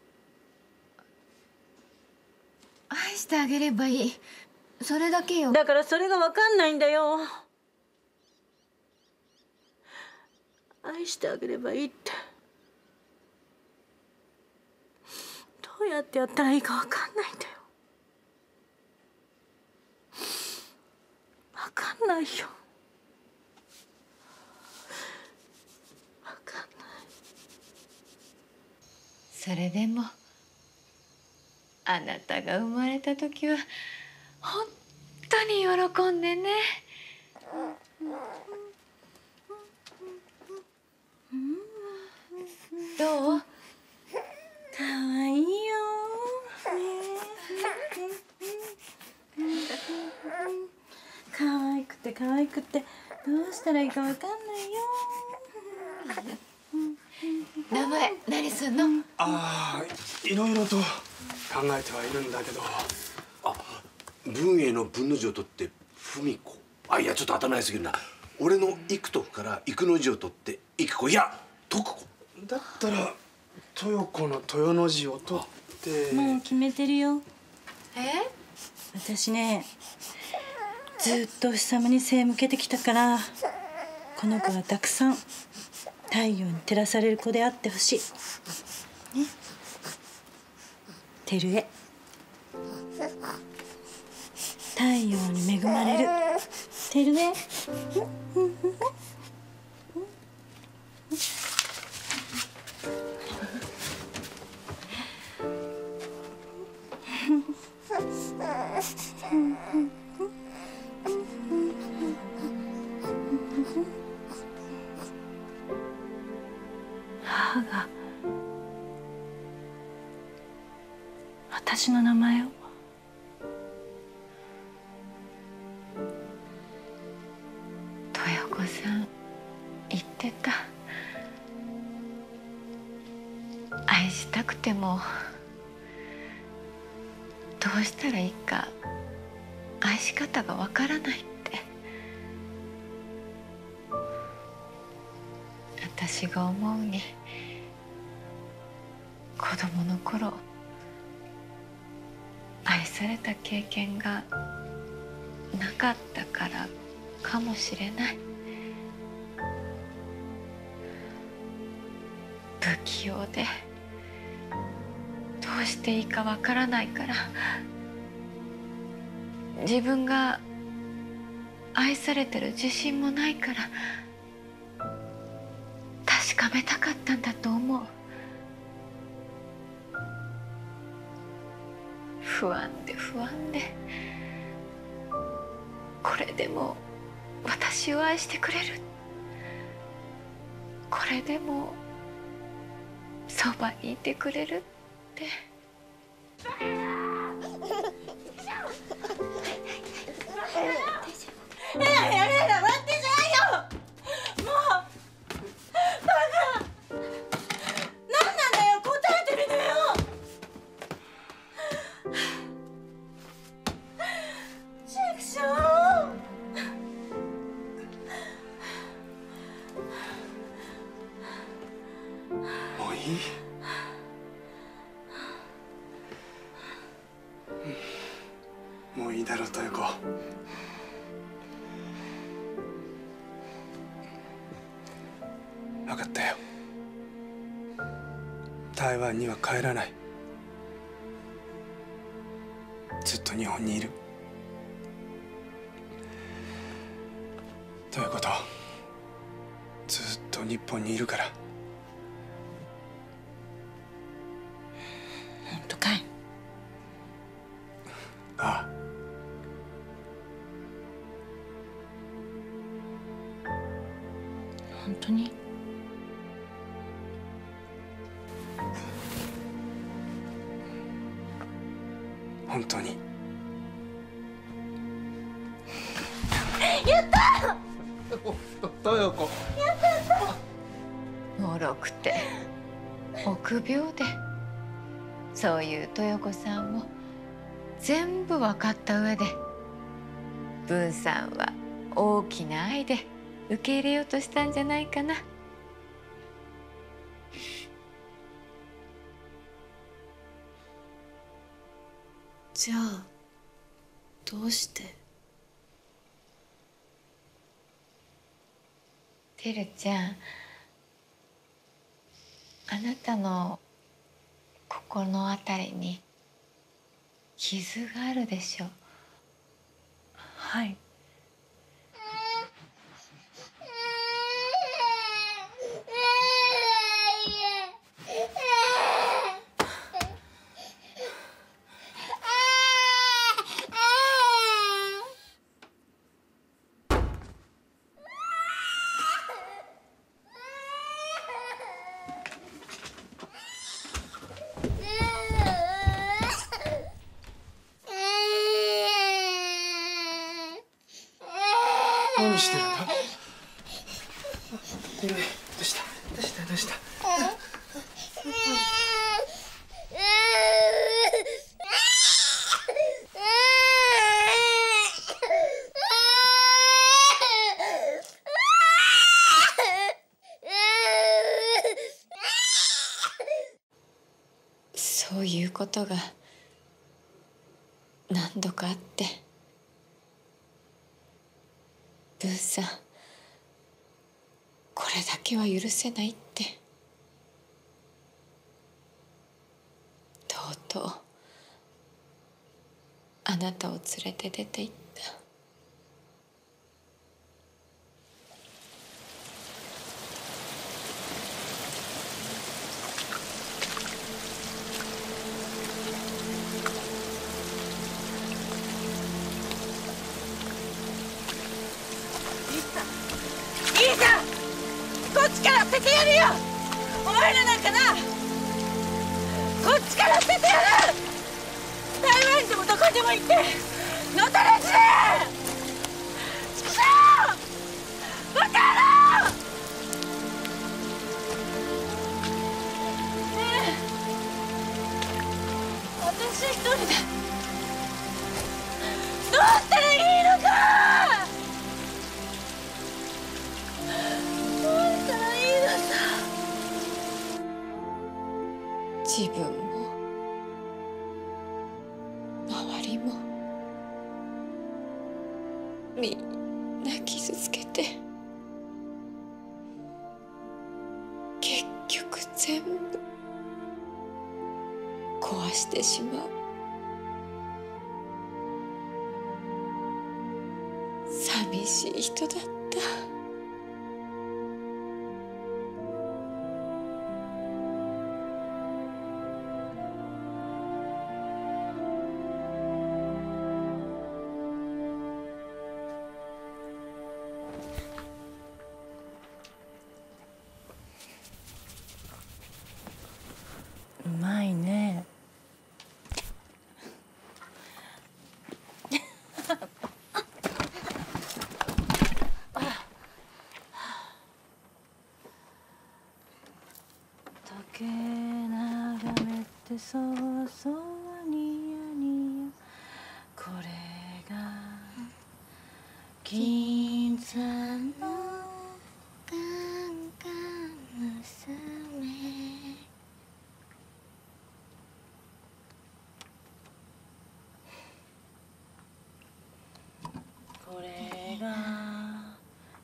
愛してあげればいい、それだけよ。 だからそれがわかんないんだよ。愛してあげればいいってどうやってやったらいいかわかんないんだよ。わかんないよ。わかんない。 それでもあなたが生まれた時は本当に喜んでね。どう？ かわいいよ。かわいくてかわいくてどうしたらいいかわかんないよ。 名前何すんの？ ああ、いろいろと考えてはいるんだけど。 あ、文英の文の字を取って文子。あ、いやちょっと頭ないすぎるな。俺の幾徳から幾の字を取って幾子、いや徳子。 だったら豊子の豊の字を取って。 もう決めてるよ。 え？ 私ね、ずっとお日様に背向けてきたから、この子はたくさん太陽に照らされる子であってほしい。ね。てるえ。太陽に恵まれる。てるえ。母が私の名前を。 豊子さん言ってた。愛したくてもどうしたらいいか愛し方がわからないって。私が思うに子供の頃愛された経験がなかったからかもしれない。不器用でどうしていいかわからないから、自分が愛されてる自信もないから確かめたかったんだと思う。不安で不安で、これでも私を愛してくれる、これでもそばにいてくれるって。 えらいえらいえらい笑ってんじゃないよ。もうバカ。何なんだよ、答えてみなよ。チクショー。 分かったよ。台湾には帰らない。ずっと日本にいる。ということ、ずっと日本にいるから。 本当かい？ ああ。 本当に？ 本当に。 やった豊子。 やったもろくて臆病で、そういう豊子さんを全部分かった上で文さんは大きな愛で受け入れようとしたんじゃないかな。 じゃあどうして？ てるちゃん、あなたの心のあたりに傷があるでしょ。 はい。 何してるんだ？ごめん、どうした？どうした？どうした？ そういうことが何度かあって、文さん、これだけは許せないって。とうとうあなたを連れて出て行った。 いいじゃん、こっちから捨ててやるよ。お前らなんかな、こっちから捨ててやる。台湾にでもどこにでも行ってのたれ死ね。畜生バカ野郎。ねえ、私一人でどうしたらいいのか。 自分も周りもみんな傷つけて、結局全部壊してしまう。寂しい人だった。 うまいね。時計眺めてそわそわニヤニヤ、これが銀座のカンカン娘。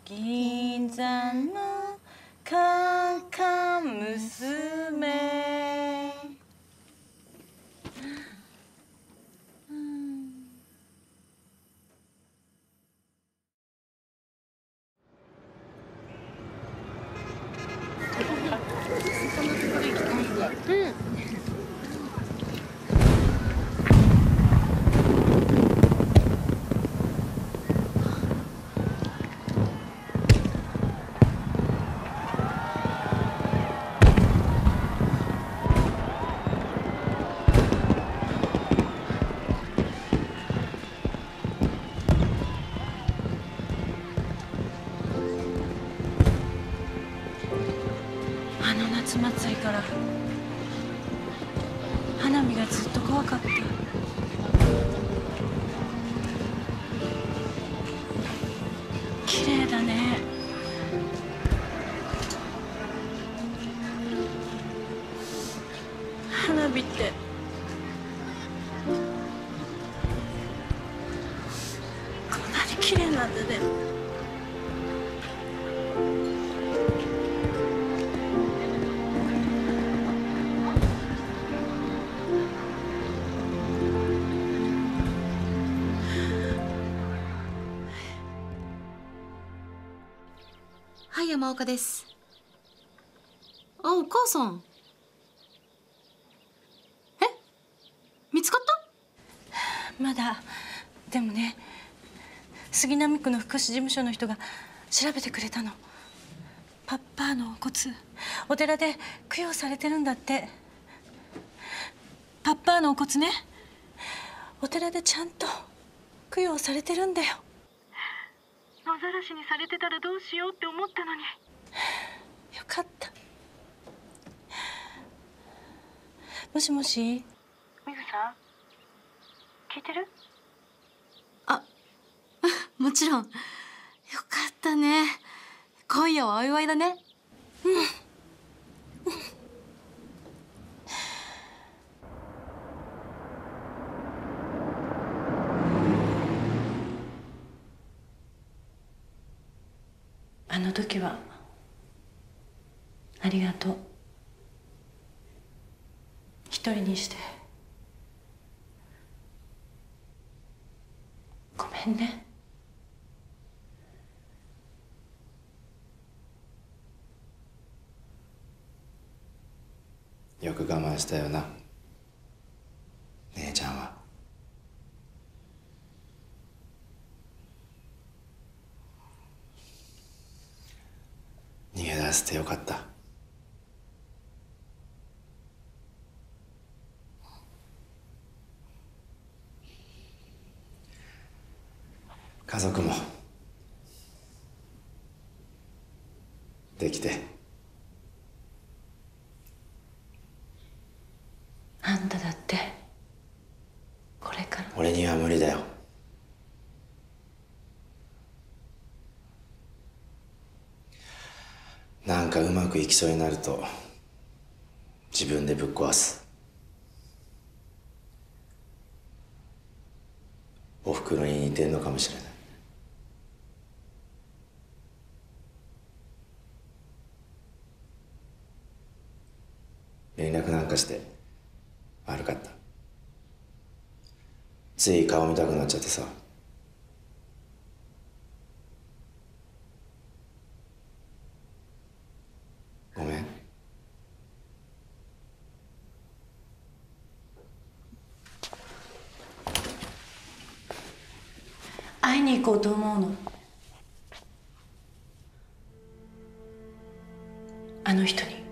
銀座のカンカン娘。 うん。 あの夏祭りから花火がずっと怖かった。綺麗だね。花火ってこんなに綺麗なんだね。 はい、山岡です。あ、お母さん。え、見つかった？ まだ。でもね、杉並区の福祉事務所の人が調べてくれたの。パッパーのお骨、お寺で供養されてるんだって。パッパーのお骨ね、お寺でちゃんと供養されてるんだよ。野ざらしにされてたらどうしようって思ったのに。よかった。もしもし、ミグさん、聞いてる？ あ、もちろん。よかったね。今夜はお祝いだね。 うん。あの時はありがとう。一人にしてごめんね。 よく我慢したよな、姉ちゃんは。逃げ出せてよかった。家族もできて。 あんただってこれから。 俺には無理だよ。なんかうまくいきそうになると自分でぶっ壊す。おふくろに似てんのかもしれない。連絡なんかして悪かった。つい顔見たくなっちゃってさ。ごめん。 会いに行こうと思うの。あの人に。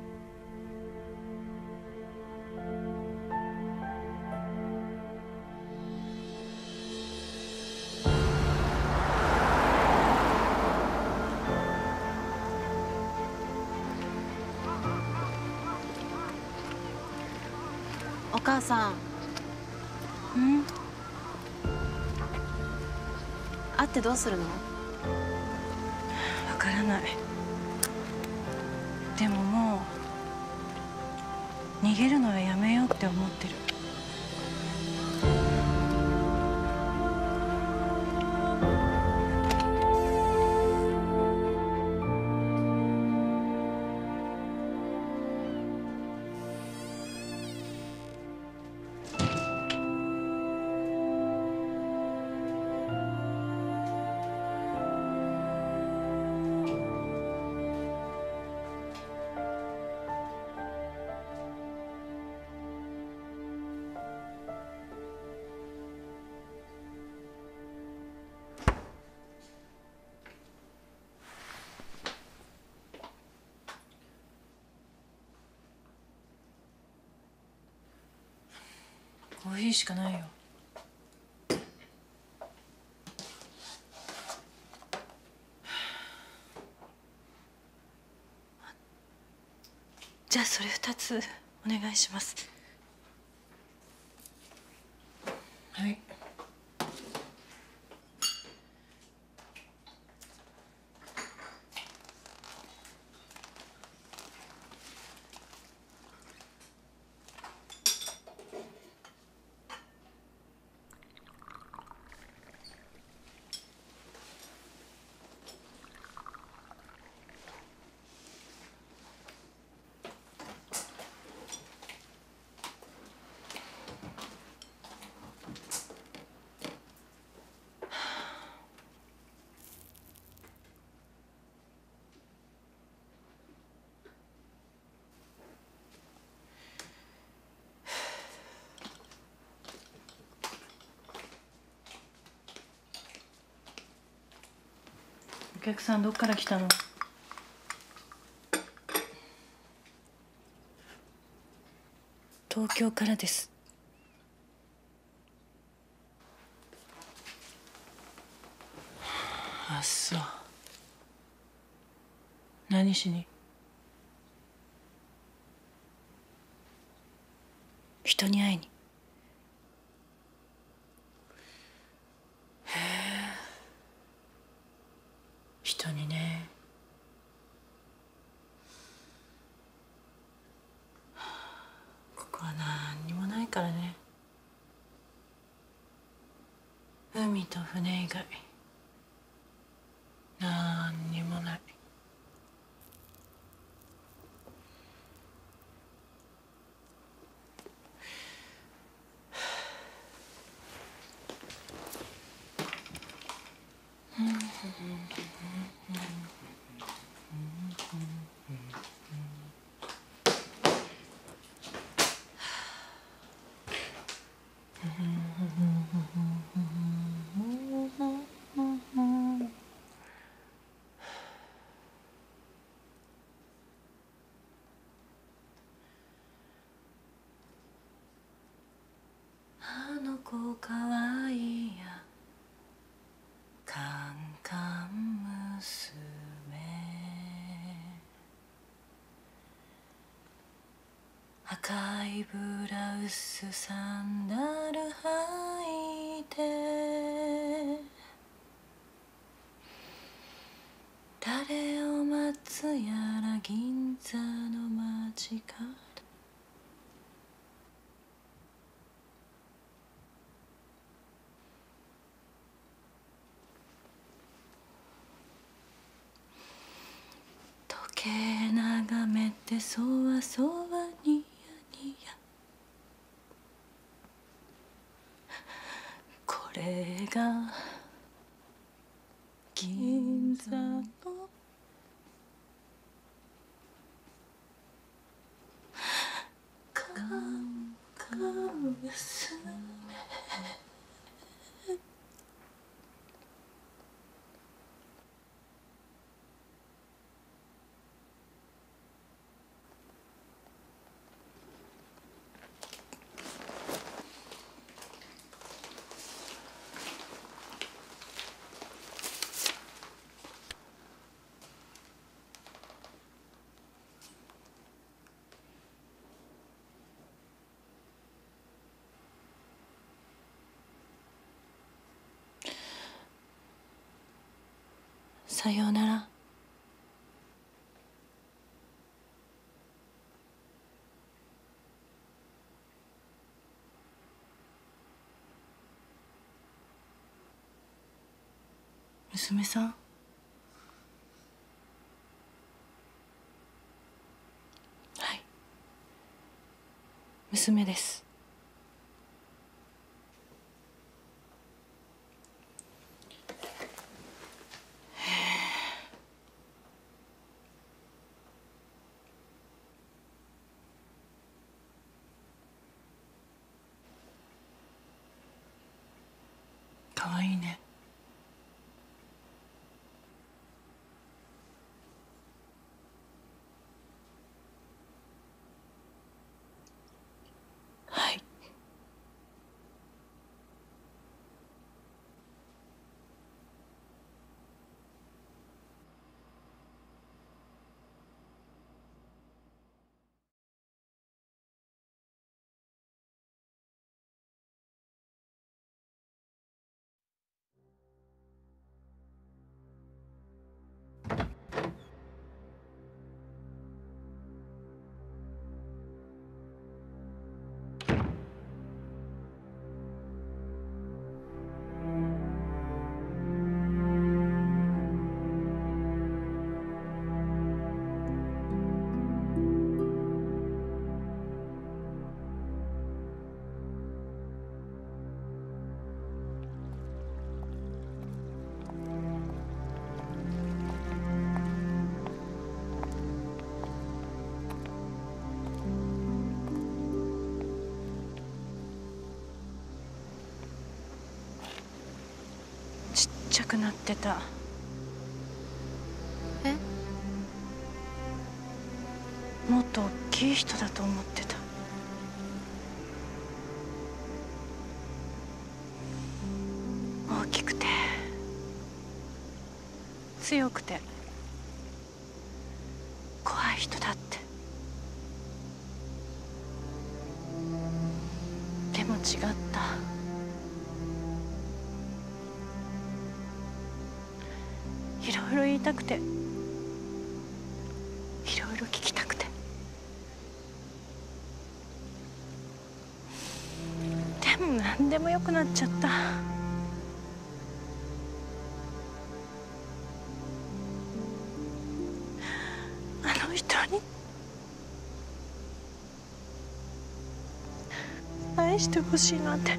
お母さん。 うん？ 会ってどうするの？ わからない。でももう逃げるのはやめようって思ってる。 次しかないよ。じゃあそれ二つお願いします。はい。お客さんどっから来たの？東京からです。あっそう。何しに？人に会いに。へえ。人にね。ここは何にもないからね。海と船以外何にもない。あの子かわいいやカンカン娘赤いブラウスサンダル履いて誰を待つやら銀座の街角時計眺めてそわそわニヤニヤこれが銀座のカンカン娘さようなら。娘さん。はい。娘です。かわいいね。はい。 ちゃくなってた。 え？ もっと大きい人だと思ってた。大きくて強くて怖い人だって。でも違った。いろいろ言いたくて、いろいろ聞きたくて。でも何でもよくなっちゃった。あの人に愛してほしいなんて。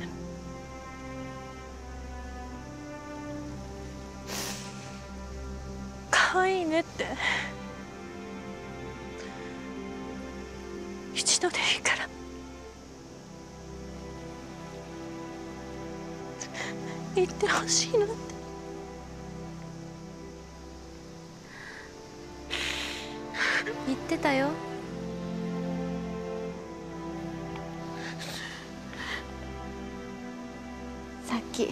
可愛いねって一度でいいから言ってほしいなって。 言ってたよ。さっき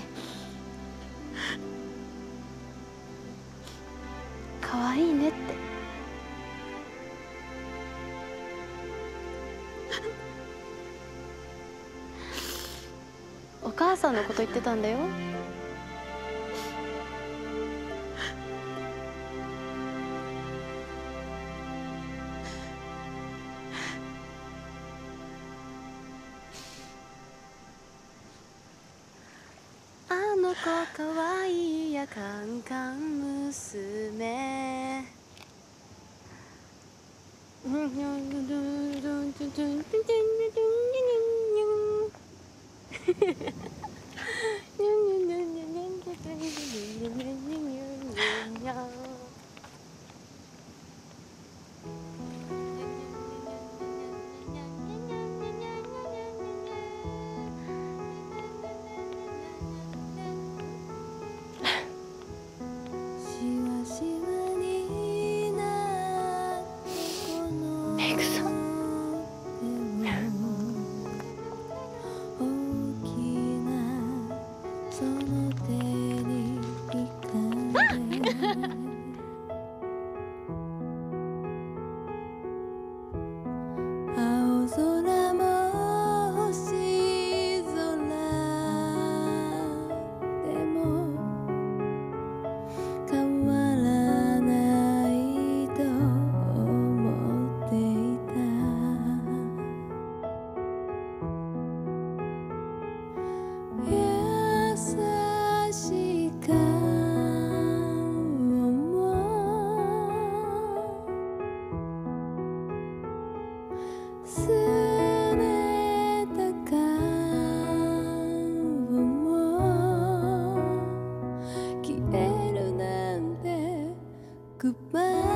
可愛いねって。お母さんのこと言ってたんだよ。あの子かわいいやカンカン娘。メイクさん。 青空も星空でも変わらないと思っていた。優しかすねたかも消えるなんてグッバイ